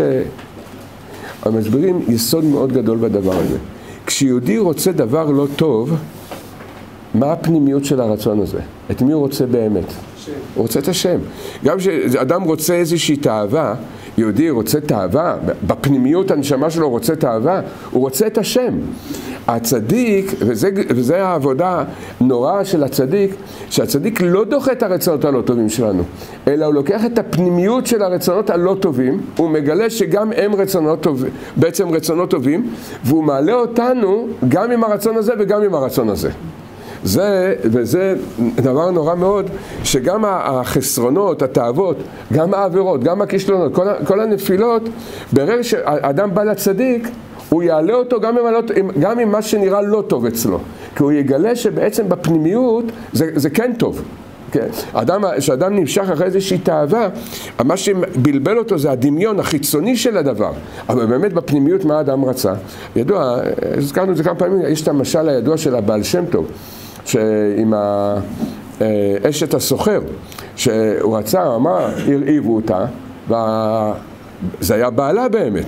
מסבירים יסוד מאוד גדול בדבר הזה. כשיהודי רוצה דבר לא טוב, מה הפנימיות של הרצון הזה? את מי הוא רוצה באמת? שם. הוא רוצה את השם. גם כשאדם רוצה איזושהי תאווה, יהודי רוצה תאווה, בפנימיות הנשמה שלו רוצה תאווה, הוא רוצה את השם. הצדיק, וזה, וזה העבודה נוראה של הצדיק, שהצדיק לא דוחה את הרצונות הלא טובים שלנו, אלא הוא לוקח את הפנימיות של הרצונות הלא טובים, הוא מגלה שגם הם רצונות טובים, בעצם רצונות טובים, והוא מעלה אותנו גם עם הרצון הזה וגם עם הרצון הזה. זה, וזה דבר נורא מאוד, שגם החסרונות, התאוות, גם העבירות, גם הכישלונות, כל, כל הנפילות, ברגע שאדם בא לצדיק, הוא יעלה אותו גם עם, גם עם מה שנראה לא טוב אצלו. כי הוא יגלה שבעצם בפנימיות זה, זה כן טוב. כן. אדם, שאדם נמשך אחרי איזושהי תאווה, מה שבלבל אותו זה הדמיון החיצוני של הדבר. אבל באמת בפנימיות מה האדם רצה? ידוע, הזכרנו את זה כמה פעמים, יש את המשל הידוע של הבעל שם טוב, שעם האשת הסוחר, שהוא רצה, אמר, הרעיבו אותה, וזה היה בעלה באמת.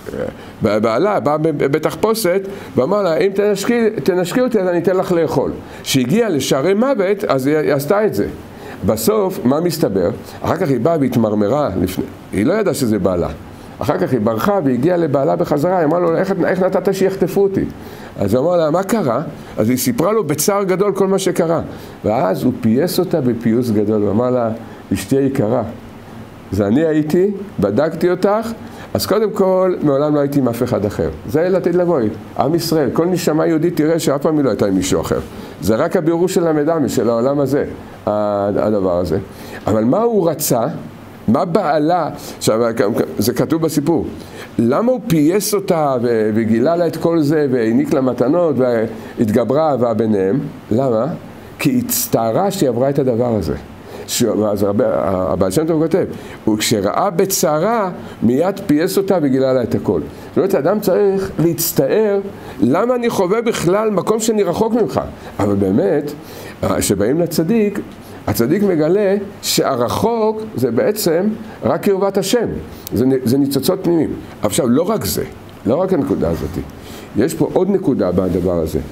בעלה בא בתחפושת ואמר לה, אם תנשקי, תנשקי אותי אז אני אתן לך לאכול. שהגיעה לשערי מוות, אז היא עשתה את זה. בסוף, מה מסתבר? אחר כך היא באה והתמרמרה, לפני, היא לא ידעה שזה בעלה. אחר כך היא ברחה והגיעה לבעלה בחזרה, היא אמרה לו, איך, איך נתת שיחטפו אותי? אז הוא אמר לה, מה קרה? אז היא סיפרה לו בצער גדול כל מה שקרה. ואז הוא פייס אותה בפיוס גדול, הוא אמר לה, אשתי יקרה, זה אני הייתי, בדקתי אותך, אז קודם כל, מעולם לא הייתי עם אף אחד אחר. זה לעתיד לבוא. עם ישראל, כל נשמה יהודית תראה שאף פעם היא לא הייתה עם מישהו אחר. זה רק הבירור של המדמה, של העולם הזה, הדבר הזה. אבל מה הוא רצה? מה בעלה? עכשיו, זה כתוב בסיפור. למה הוא פייס אותה וגילה לה את כל זה והעניק לה מתנות והתגברה אהבה ביניהם? למה? כי היא הצטערה שהיא עברה את הדבר הזה. אז הבעל שם טוב כותב, וכשראה בצערה מיד פייס אותה וגילה לה את הכל. זאת אומרת, האדם צריך להצטער למה אני חווה בכלל מקום שאני רחוק ממך. אבל באמת, שבאים לצדיק, הצדיק מגלה שהרחוק זה בעצם רק קרבת השם. זה, זה ניצוצות פנימיים. עכשיו, לא רק זה, לא רק הנקודה הזאת. יש פה עוד נקודה בדבר הזה,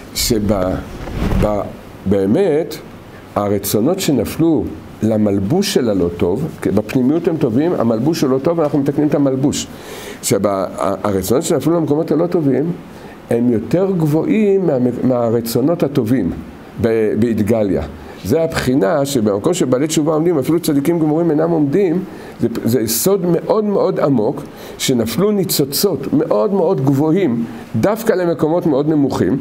שבאמת, הרצונות שנפלו למלבוש של הלא טוב, בפנימיות הם טובים, המלבוש הוא לא טוב, אנחנו מתקנים את המלבוש. שהרצונות שנפלו למקומות הלא טובים, הם יותר גבוהים מה, מהרצונות הטובים בהתגליה. זה הבחינה שבמקום שבעלי תשובה עומדים, אפילו צדיקים גמורים אינם עומדים, זה, זה יסוד מאוד מאוד עמוק, שנפלו ניצוצות מאוד מאוד גבוהים, דווקא למקומות מאוד נמוכים,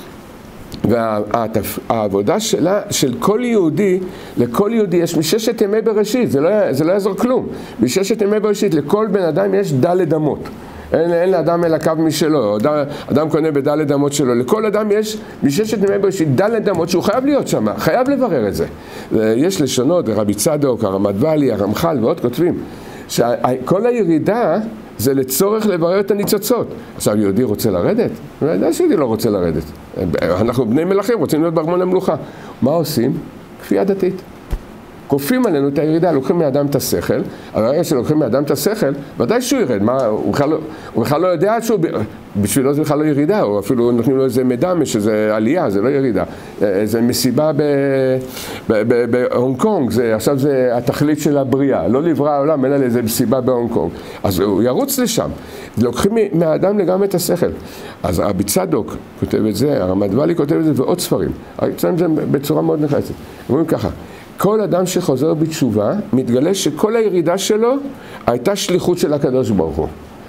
והעבודה שלה, של כל יהודי, לכל יהודי יש מששת ימי בראשית, זה לא, זה לא יעזור כלום. מששת ימי בראשית, לכל בן אדם יש דלת אמות. אין, אין לאדם אלא קו משלו, אדם, אדם קונה בדלת אמות שלו. לכל אדם יש מששת ימי בראשית דלת אמות שהוא חייב להיות שם, חייב לברר את זה. יש לשונות, רבי צדוק, הרמת ואלי, הרמח"ל ועוד כותבים, שכל הירידה זה לצורך לברר את הניצוצות. עכשיו, יהודי רוצה לרדת? לא יודע שיהודי לא רוצה לרדת. אנחנו בני מלכים, רוצים להיות בארמון המלוכה. מה עושים? כפייה דתית. כופים עלינו את הירידה, לוקחים מאדם את השכל, אבל הרגע שלוקחים מאדם את השכל, ודאי שהוא ירד. מה, הוא בכלל לא, הוא בכלל לא יודע שהוא, בשבילו זה בכלל לא ירידה, או אפילו נותנים לו איזה מדמה, שזה עלייה, זה לא ירידה. זה מסיבה בהונג קונג, זה, עכשיו זה התכלית של הבריאה, לא לברוא העולם, אלא איזה מסיבה בהונג קונג. אז הוא ירוץ לשם. לוקחים מהאדם לגמרי את השכל. אז רבי צדוק כותב את זה, הרמת ואלי כותב את זה, ועוד ספרים. אצלם זה בצורה מאוד נחלצת. אומרים ככה, כל אדם שחוזר בתשובה, מתגלה שכל הירידה שלו הייתה שליחות של הקדוש ברוך הוא.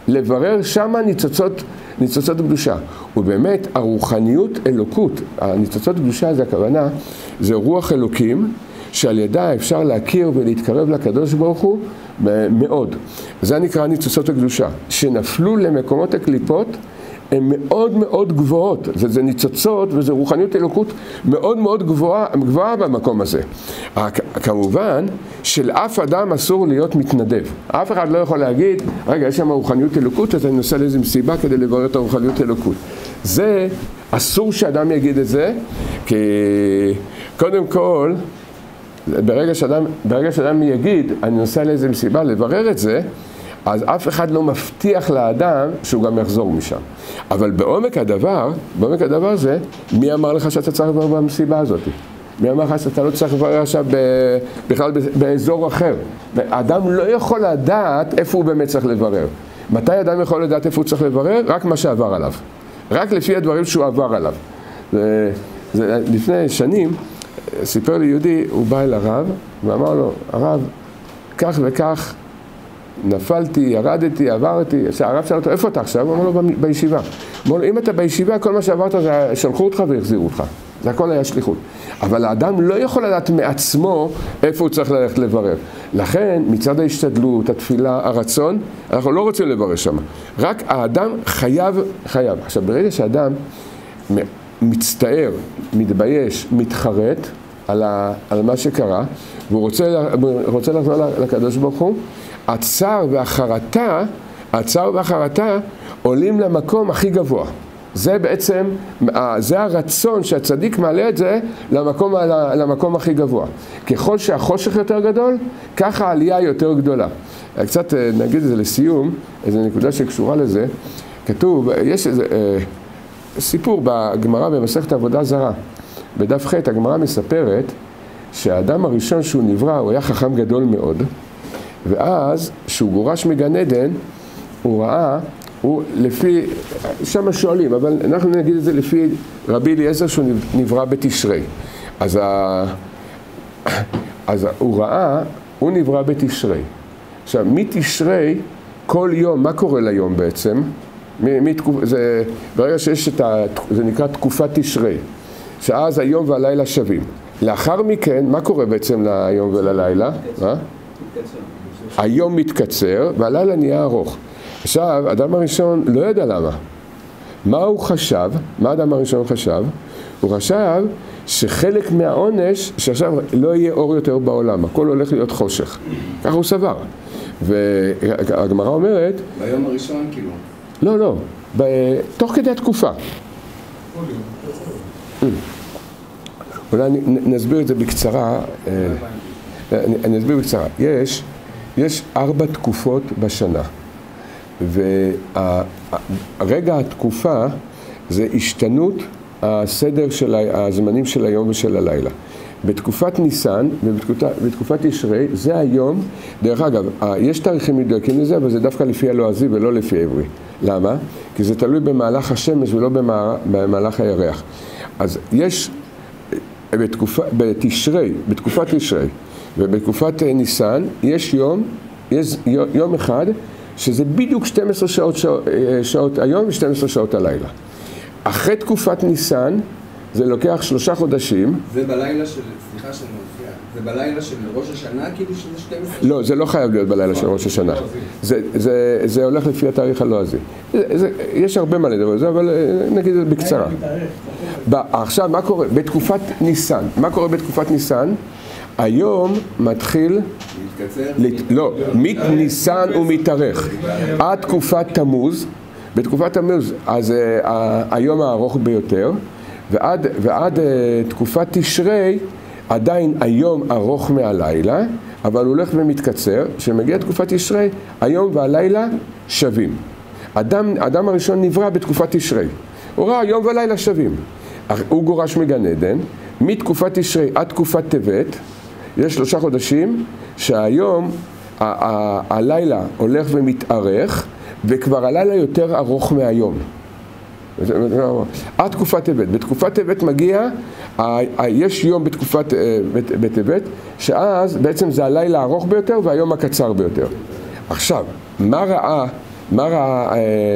לברר שמה ניצוצות, ניצוצות קדושה. ובאמת הרוחניות אלוקות, הניצוצות קדושה זה הכוונה, זה רוח אלוקים, שעל ידה אפשר להכיר ולהתקרב לקדוש ברוך הוא מאוד. זה נקרא ניצוצות הקדושה, שנפלו למקומות הקליפות, הן מאוד מאוד גבוהות, זה, זה ניצוצות וזה רוחניות אלוקות מאוד מאוד גבוהה, גבוהה במקום הזה. כמובן שלאף אדם אסור להיות מתנדב. אף אחד לא יכול להגיד, רגע, יש שם רוחניות אלוקות, אז אני נוסע לאיזו מסיבה כדי לברר את הרוחניות אלוקות. זה, אסור שאדם יגיד את זה, כי קודם כל, ברגע שאדם, ברגע שאדם יגיד, אני נוסע לאיזו מסיבה לברר את זה, אז אף אחד לא מבטיח לאדם שהוא גם יחזור משם. אבל בעומק הדבר, בעומק הדבר זה, מי אמר לך שאתה צריך לברר במסיבה הזאת? מי אמר לך שאתה לא צריך לברר עכשיו בכלל באזור אחר? האדם לא יכול לדעת איפה הוא באמת צריך לברר. מתי אדם יכול לדעת איפה הוא צריך לברר? רק מה שעבר עליו. רק לפי הדברים שהוא עבר עליו. זה, זה, לפני שנים, סיפר לי יהודי, הוא בא אל הרב, ואמר לו, הרב, כך וכך, נפלתי, ירדתי, עברתי, הרב שאל אותו, איפה אתה עכשיו? הוא אמר לו, בישיבה. הוא אמר לו, אם אתה בישיבה, כל מה שעברת, זה שלחו אותך והחזירו אותך. זה הכל היה שליחות. אבל האדם לא יכול לדעת מעצמו איפה הוא צריך ללכת לברר. לכן, מצד ההשתדלות, התפילה, הרצון, אנחנו לא רוצים לברר שם. רק האדם חייב, חייב. עכשיו, ברגע שאדם מצטער, מתבייש, מתחרט על, ה, על מה שקרה, והוא רוצה, רוצה לחזור לקדוש ברוך הוא, הצער והחרטה, הצער והחרטה עולים למקום הכי גבוה. זה בעצם, זה הרצון שהצדיק מעלה את זה למקום, למקום הכי גבוה. ככל שהחושך יותר גדול, ככה העלייה יותר גדולה. קצת נגיד את זה לסיום, איזו נקודה שקשורה לזה. כתוב, יש איזה אה, סיפור בגמרא במסכת עבודה זרה. בדף ח' הגמרא מספרת שהאדם הראשון שהוא נברא, הוא היה חכם גדול מאוד, ואז, כשהוא גורש מגן עדן, הוא ראה, הוא לפי, שם שואלים, אבל אנחנו נגיד את זה לפי רבי אליעזר שהוא נברא בתשרי. אז, ה... אז הוא ראה, הוא נברא בתשרי. עכשיו, מתשרי, כל יום, מה קורה ליום בעצם? מתקופ... זה, ברגע שיש את ה... זה נקרא תקופת תשרי, שאז היום והלילה שווים. לאחר מכן, מה קורה בעצם ליום וללילה? מה? היום מתקצר והלילה נהיה ארוך. עכשיו, האדם הראשון לא ידע למה. מה הוא חשב? מה האדם הראשון חשב? הוא חשב שחלק מהעונש, שעכשיו לא יהיה אור יותר בעולם, הכל הולך להיות חושך. ככה הוא סבר. והגמרא אומרת... ביום הראשון כאילו? לא, לא. תוך כדי התקופה. אולי נסביר את זה בקצרה. אני אסביר בקצרה. יש, יש ארבע תקופות בשנה. והרגע התקופה זה השתנות הסדר של הזמנים של היום ושל הלילה. בתקופת ניסן ובתקופת תשרי זה היום, דרך אגב, יש תאריכים מדויקים לזה, אבל זה דווקא לפי הלועזי ולא לפי עברי. למה? כי זה תלוי במהלך השמש ולא במהלך הירח. אז יש בתקופה, בתשרי, בתקופת תשרי ובתקופת ניסן, יש יום, יש יום אחד, שזה בדיוק שתים עשרה שעות, שעות, שעות היום ו-שתים עשרה שעות הלילה. אחרי תקופת ניסן, זה לוקח שלושה חודשים. זה בלילה של, סליחה שאני מופיע, זה בלילה של ראש השנה כאילו שזה שתים עשרה? לא, זה לא חייב להיות בלילה של ראש השנה. זה, זה, זה הולך לפי התאריך הלועזי. זה, זה, יש הרבה מה לדבר על זה, אבל נגיד את זה בקצרה. עכשיו, מה קורה? בתקופת ניסן. מה קורה בתקופת ניסן? היום מתחיל... להתקצר? לא, ניסן הוא מתארך. עד תקופת תמוז, בתקופת תמוז, אז היום הארוך ביותר, ועד, ועד תקופת תשרי, עדיין היום ארוך מהלילה, אבל הוא הולך ומתקצר. כשמגיע תקופת תשרי, היום והלילה שווים. אדם, אדם הראשון נברא בתקופת תשרי. הוא ראה היום והלילה שווים. הוא גורש מגן עדן, מתקופת תשרי עד תקופת טבת, יש שלושה חודשים שהיום ה- ה- הלילה הולך ומתארך, וכבר הלילה יותר ארוך מהיום. עד תקופת טבת. בתקופת טבת מגיע, ה- ה- יש יום בתקופת טבת, שאז בעצם זה הלילה הארוך ביותר והיום הקצר ביותר. עכשיו, מה ראה, מה ראה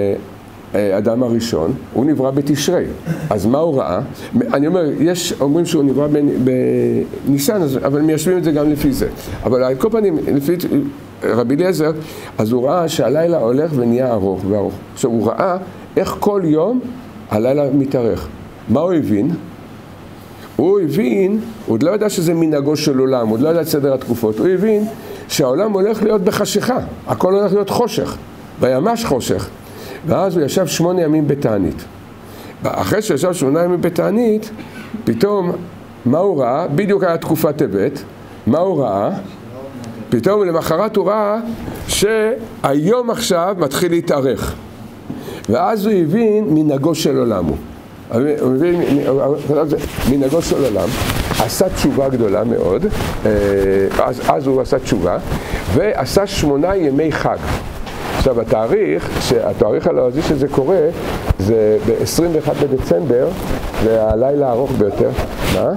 האדם הראשון? הוא נברא בתשרי. אז מה הוא ראה? אני אומר, יש אומרים שהוא נברא בניסן, אבל מיישבים את זה גם לפי זה. אבל על כל פנים, לפי רבי אליעזר, אז הוא ראה שהלילה הולך ונהיה ארוך וארוך. עכשיו הוא ראה איך כל יום הלילה מתארך. מה הוא הבין? הוא הבין, הוא עוד לא ידע שזה מנהגו של עולם, הוא עוד לא ידע את סדר התקופות, הוא הבין שהעולם הולך להיות בחשיכה, הכל הולך להיות חושך, וימש חושך. ואז הוא ישב שמונה ימים בתענית. אחרי שישב שמונה ימים בתענית, פתאום, מה הוא ראה? בדיוק היה תקופת טבת, מה הוא ראה? פתאום למחרת הוא ראה שהיום עכשיו מתחיל להתארך. ואז הוא הבין מנהגו של עולם הוא. הוא מבין, מנהגו של עולם, עשה תשובה גדולה מאוד, אז, אז הוא עשה תשובה, ועשה שמונה ימי חג. עכשיו התאריך, התאריך הלועזי שזה קורה, זה ב-עשרים ואחד בדצמבר, זה הלילה הארוך ביותר. מה?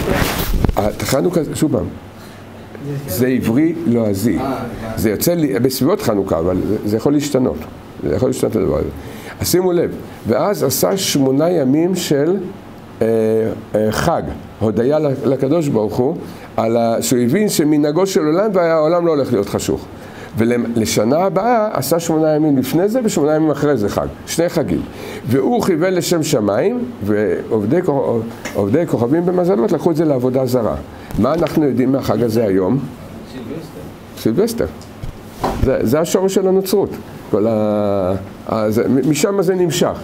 חנוכה, שוב פעם, זה עברי לועזי. זה יוצא לי, בסביבות חנוכה, אבל זה יכול להשתנות. זה יכול להשתנות לדבר הזה. אז שימו לב, ואז עשה שמונה ימים של אה, אה, חג, הודיה לקדוש ברוך הוא, על ה... שהוא הבין שמנהגו של עולם והעולם לא הולך להיות חשוך. ולשנה הבאה עשה שמונה ימים לפני זה ושמונה ימים אחרי זה חג, שני חגים. והוא חיבל לשם שמיים, ועובדי עובדי כוכבים במזלות לקחו את זה לעבודה זרה. מה אנחנו יודעים מהחג הזה היום? סילבסטר. סילבסטר. זה, זה השורש של הנוצרות. כל ה... אז, משם זה נמשך.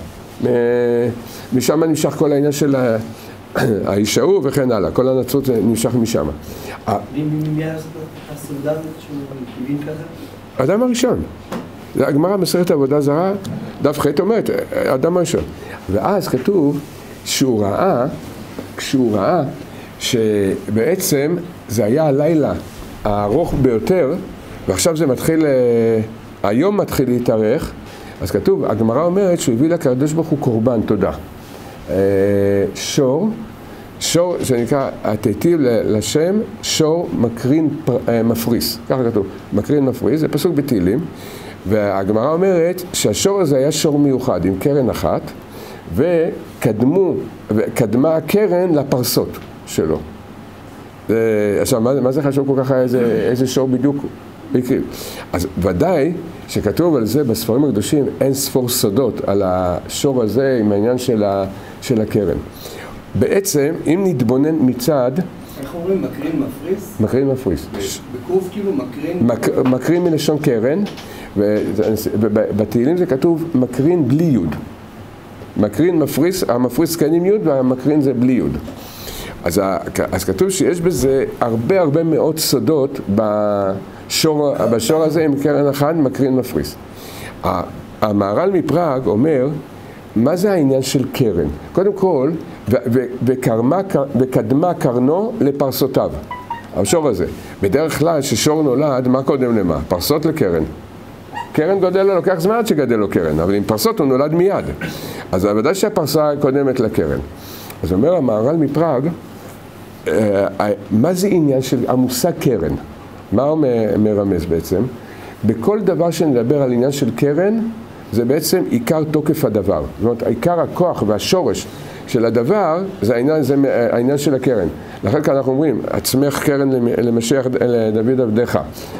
משם נמשך כל העניין של האישהו וכן הלאה. כל הנצרות נמשך משם. מי היה הסעודה שהוא הבין ככה? האדם הראשון. הגמרא מסכת עבודה זרה, דף ח' אומרת, האדם הראשון. ואז כתוב שהוא ראה, כשהוא ראה שבעצם זה היה הלילה הארוך ביותר, ועכשיו זה מתחיל, היום מתחיל להתארך, אז כתוב, הגמרא אומרת שהוא הביא לקדוש ברוך הוא קורבן תודה. שור, שור שנקרא, התיטיב לשם, שור מקרין מפריס, ככה כתוב, מקרין מפריס, זה פסוק בתהילים, והגמרא אומרת שהשור הזה היה שור מיוחד עם קרן אחת, וקדמו, וקדמה הקרן לפרסות שלו. עכשיו, מה, מה זה חשוב כל כך איזה, איזה שור בדיוק הקריב? אז ודאי שכתוב על זה בספרים הקדושים אין ספור סודות על השור הזה עם העניין של, ה, של הקרן. בעצם, אם נתבונן מצד... איך אומרים? מקרין מפריס? מקרין מפריס. בקוף כאילו מקרין... מק, מקרין מלשון קרן, ובתהילים זה כתוב מקרין בלי יוד. מקרין מפריס, המפריס כן עם יוד והמקרין זה בלי יוד. אז, אז כתוב שיש בזה הרבה הרבה מאוד סודות בשור, בשור הזה עם קרן אחד מקרין מפריס. המהר"ל מפראג אומר, מה זה העניין של קרן? קודם כל, ו- ו- וקרמה, וקדמה קרנו לפרסותיו. השור הזה. בדרך כלל ששור נולד, מה קודם למה? פרסות לקרן. קרן גודל לו, לוקח זמן עד שגדל לו קרן, אבל עם פרסות הוא נולד מיד. אז בוודאי שהפרסה קודמת לקרן. אז אומר המהר"ל מפראג, מה זה עניין של המושג קרן? מה הוא מרמז בעצם? בכל דבר שנדבר על עניין של קרן, זה בעצם עיקר תוקף הדבר. זאת אומרת, עיקר הכוח והשורש של הדבר, זה העניין, זה העניין של הקרן. לכן כאן אנחנו אומרים, עצמך קרן למשיח לדוד עבדך,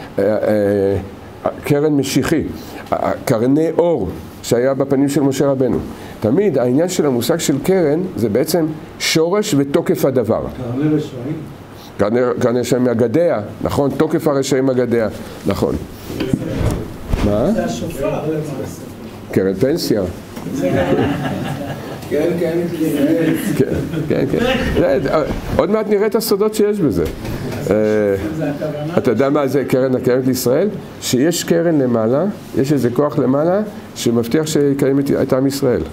קרן משיחי, קרני אור שהיה בפנים של משה רבנו. תמיד העניין של המושג של קרן זה בעצם שורש ותוקף הדבר. קרני רשעים? קרני רשעים מהגדיה, נכון? תוקף הרשעים מהגדיה, נכון. מה? זה השופר. קרן פנסיה. כן, כן, כן, כן. עוד מעט נראה את הסודות שיש בזה. אתה יודע מה זה קרן הקיימת לישראל? שיש קרן למעלה, יש איזה כוח למעלה שמבטיח שיקיים את עם ישראל.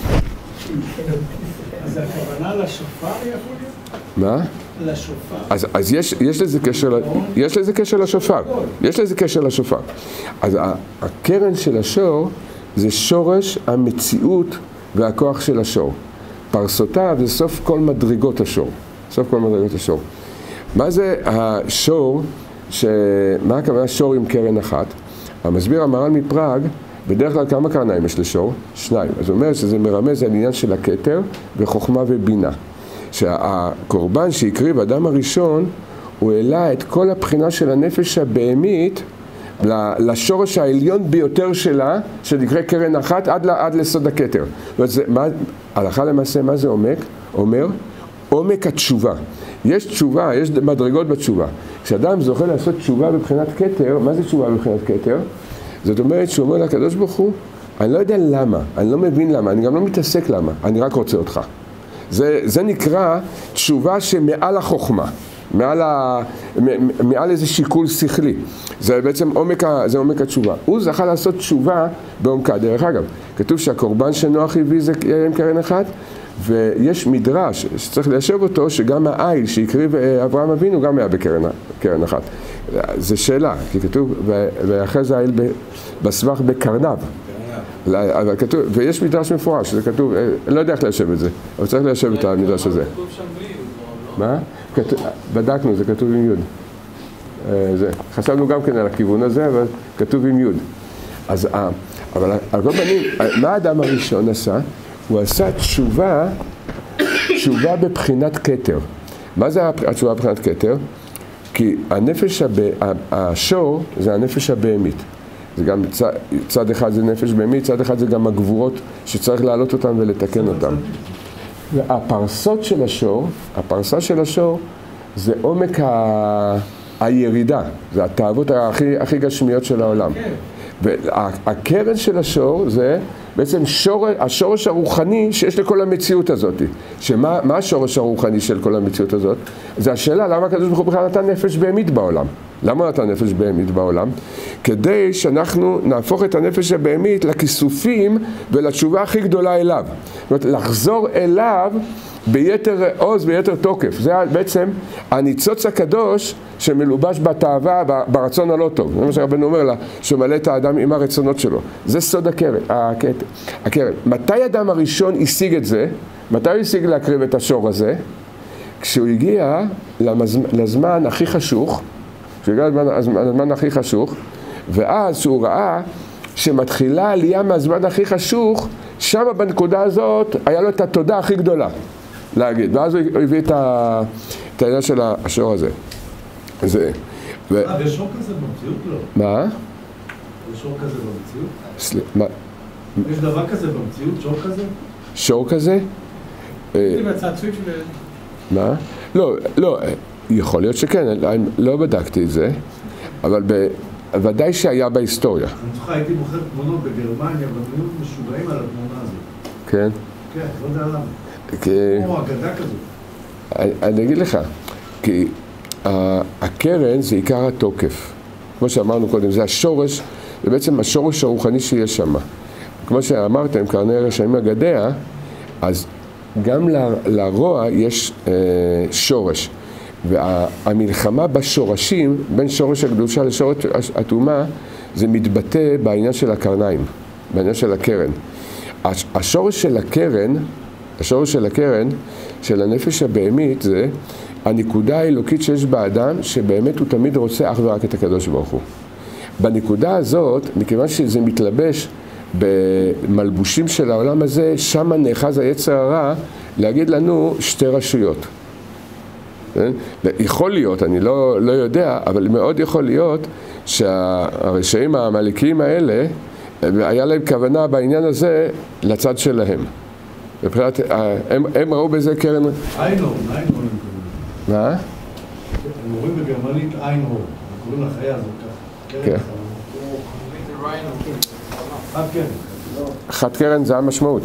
אז הכוונה לשופר יכול להיות? מה? לשופר. אז, אז יש, יש לזה קשר, יש לזה קשר לשופר. יש לזה קשר לשופר. אז הקרן של השור זה שורש המציאות והכוח של השור. פרסותיו זה סוף כל מדרגות השור. סוף כל מדרגות השור. מה זה השור, ש... מה הכוונה שור עם קרן אחת? המסביר המהר"ל מפראג בדרך כלל כמה קרניים יש לשור? שניים. אז הוא אומר שזה מרמז על עניין של הכתר וחוכמה ובינה. שהקורבן שהקריב אדם הראשון, הוא העלה את כל הבחינה של הנפש הבהמית לשורש העליון ביותר שלה, שנקרא קרן אחת, עד, עד לסוד הכתר. הלכה למעשה, מה זה עומק? אומר, עומק התשובה. יש תשובה, יש מדרגות בתשובה. כשאדם זוכה לעשות תשובה בבחינת כתר, מה זה תשובה בבחינת כתר? זאת אומרת שהוא אומר לקדוש ברוך הוא, אני לא יודע למה, אני לא מבין למה, אני גם לא מתעסק למה, אני רק רוצה אותך. זה, זה נקרא תשובה שמעל החוכמה, מעל, ה, מעל איזה שיקול שכלי. זה בעצם עומק, זה עומק התשובה. הוא זכה לעשות תשובה בעומקה. דרך אגב, כתוב שהקורבן שנוח הביא זה עם קרן אחת, ויש מדרש שצריך ליישב אותו, שגם העיל שהקריב אברהם אבינו גם היה בקרן קרן אחת. זה שאלה, כי כתוב, ואחרי זה העיל בסבך בקרנב. אבל כתוב, ויש מדרש מפורש, זה כתוב, אני לא יודע איך ליישב את זה, אבל צריך ליישב את המדרש הזה. מה? בדקנו, זה כתוב עם יוד. חשבנו גם כן על הכיוון הזה, אבל כתוב עם יוד. אז, אבל על כל פנים, מה האדם הראשון עשה? הוא עשה תשובה, תשובה בבחינת כתר. מה זה התשובה בבחינת כתר? כי הנפש, השור זה הנפש הבהמית. זה גם צד, צד אחד זה נפש בהמית, צד אחד זה גם הגבורות שצריך להעלות אותם ולתקן אותם. והפרסות של השור, הפרסה של השור זה עומק ה... הירידה, זה התאוות הכי, הכי גשמיות של העולם. והקרן של השור זה בעצם שור, השורש הרוחני שיש לכל המציאות הזאת. שמה מה השורש הרוחני של כל המציאות הזאת? זה השאלה למה הקדוש ברוך הוא בכלל נתן נפש בהמית בעולם. למה נתן נפש בהמית בעולם? כדי שאנחנו נהפוך את הנפש הבהמית לכיסופים ולתשובה הכי גדולה אליו. זאת אומרת, לחזור אליו ביתר עוז, ביתר תוקף. זה בעצם הניצוץ הקדוש שמלובש בתאווה, ברצון הלא טוב. זה מה שרבנו אומר לה, שמלא את האדם עם הרצונות שלו. זה סוד הקרן. הקרן. מתי האדם הראשון השיג את זה? מתי הוא השיג להקריב את השור הזה? כשהוא הגיע לזמן הכי חשוך, כשהוא הגיע לזמן, לזמן הכי חשוך, ואז שהוא ראה שמתחילה עלייה מהזמן הכי חשוך, שם בנקודה הזאת היה לו את התודה הכי גדולה להגיד, ואז הוא הביא את, ה... את העניין של השור הזה. זה... ו... אה, ויש שור כזה במציאות? לא. מה? יש שור כזה במציאות? סל... מה? יש דבר כזה במציאות? שור כזה? שור כזה? זה בצעצועים של... מה? לא, לא, יכול להיות שכן, אני לא בדקתי את זה, אבל בוודאי שהיה בהיסטוריה. אני זוכר, הייתי בוחר תמונות בגרמניה, והיו משוגעים על התמונה הזאת. כן? כן, לא יודע למה. כמו אגדה כזאת. אני אגיד לך, כי הקרן זה עיקר התוקף. כמו שאמרנו קודם, זה השורש, זה בעצם השורש הרוחני שיש שם. כמו שאמרתם, קרני רשעים אגדיה, אז גם לרוע יש אה, שורש. והמלחמה בשורשים, בין שורש הקדושה לשורש הטומאה, זה מתבטא בעניין של הקרניים, בעניין של הקרן. השורש של הקרן, השורש של הקרן, של הנפש הבהמית, זה הנקודה האלוקית שיש באדם, שבאמת הוא תמיד רוצה אך ורק את הקדוש ברוך הוא. בנקודה הזאת, מכיוון שזה מתלבש במלבושים של העולם הזה, שם נאחז היצר הרע להגיד לנו שתי רשויות. יכול להיות, אני לא, לא יודע, אבל מאוד יכול להיות שהרשעים העמלקיים האלה, היה להם כוונה בעניין הזה לצד שלהם. מבחינת, הם, הם ראו בזה קרן... איינהורן, איינהורן. מה? הם רואים בגרמנית איינהורן, קוראים לחיה הזאת ככה. כן. חד קרן. חד קרן זה המשמעות.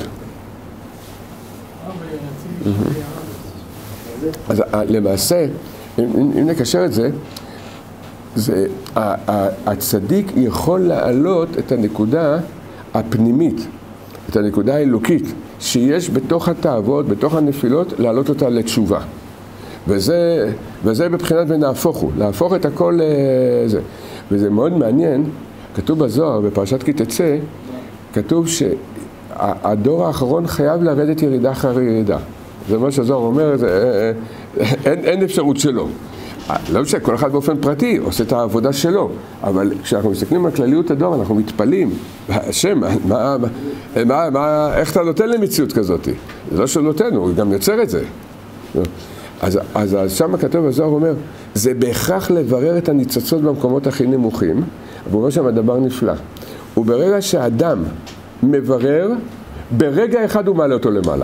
אז למעשה, אם, אם נקשר את זה, זה הצדיק יכול להעלות את הנקודה הפנימית, את הנקודה האלוקית, שיש בתוך התאוות, בתוך הנפילות, להעלות אותה לתשובה. וזה, וזה בבחינת ונהפוך הוא, להפוך את הכל לזה. וזה מאוד מעניין, כתוב בזוהר, בפרשת כי תצא, כתוב שהדור האחרון חייב לרדת ירידה אחרי ירידה. זה מה שהזוהר אומר, זה, אין, אין אפשרות שלו. לא משנה, כל אחד באופן פרטי עושה את העבודה שלו, אבל כשאנחנו מסתכלים על כלליות הדור, אנחנו מתפלים. השם, מה, מה, מה, איך אתה נותן למציאות כזאת? זה לא שהוא נותן, הוא גם יוצר את זה. אז, אז, אז שם כתוב הזוהר אומר, זה בהכרח לברר את הניצוצות במקומות הכי נמוכים, והוא אומר שם הדבר נפלא. וברגע שהאדם מברר, ברגע אחד הוא מעלה אותו למעלה.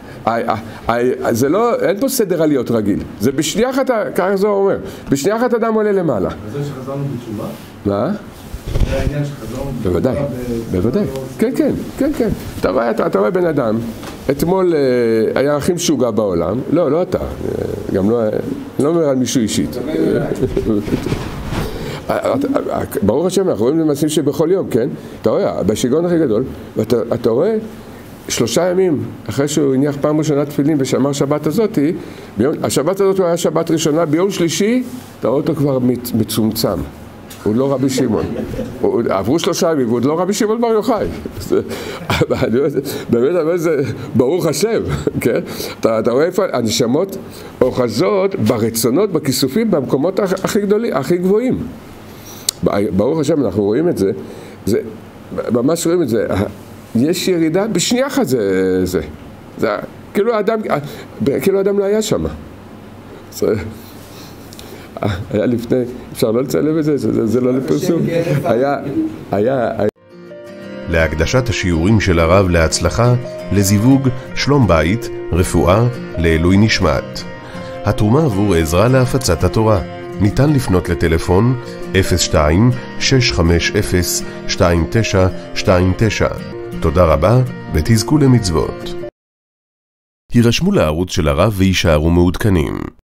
זה לא, אין פה סדר עליות רגיל. זה בשנייה אחת, ככה זוהר אומר, בשנייה אחת אדם עולה למעלה. זה שחזרנו בתשובה? מה? זה העניין שחזרנו בתשובה? בוודאי, בוודאי. כן, כן, כן, כן. אתה רואה, אתה רואה בן אדם, אתמול היה הכי משוגע בעולם, לא, לא אתה, גם לא, לא אומר על מישהו אישית. ברוך השם, אנחנו רואים למעשים שבכל יום, כן? אתה רואה, בשיגעון הכי גדול, ואתה רואה, שלושה ימים אחרי שהוא הניח פעם ראשונה תפילין ושמר שבת הזאתי, ביום, השבת הזאת הוא היה שבת ראשונה, ביום שלישי אתה רואה אותו כבר מצומצם, הוא לא רבי שמעון, עברו שלושה ימים והוא לא רבי שמעון בר יוחאי. באמת, זה ברוך השם, כן? אתה, אתה רואה איפה הנשמות אוחזות ברצונות, בכיסופים, במקומות הכי גדולים, הכי גבוהים. ברוך השם, אנחנו רואים את זה, זה ממש רואים את זה. יש ירידה, בשנייה אחת זה, זה, זה, כאילו האדם, כאילו האדם לא היה שם. זה, היה לפני, אפשר לא לצלם את זה, זה, זה לא לפרסום. היה, היה, היה. להקדשת השיעורים של הרב להצלחה, לזיווג, שלום בית, רפואה, לעילוי נשמת. התרומה עבור עזרה להפצת התורה. ניתן לפנות לטלפון אפס שתיים שש חמש אפס שתיים תשע שתיים תשע. תודה רבה ותזכו למצוות. הירשמו לערוץ של הרב וישארו מעודכנים.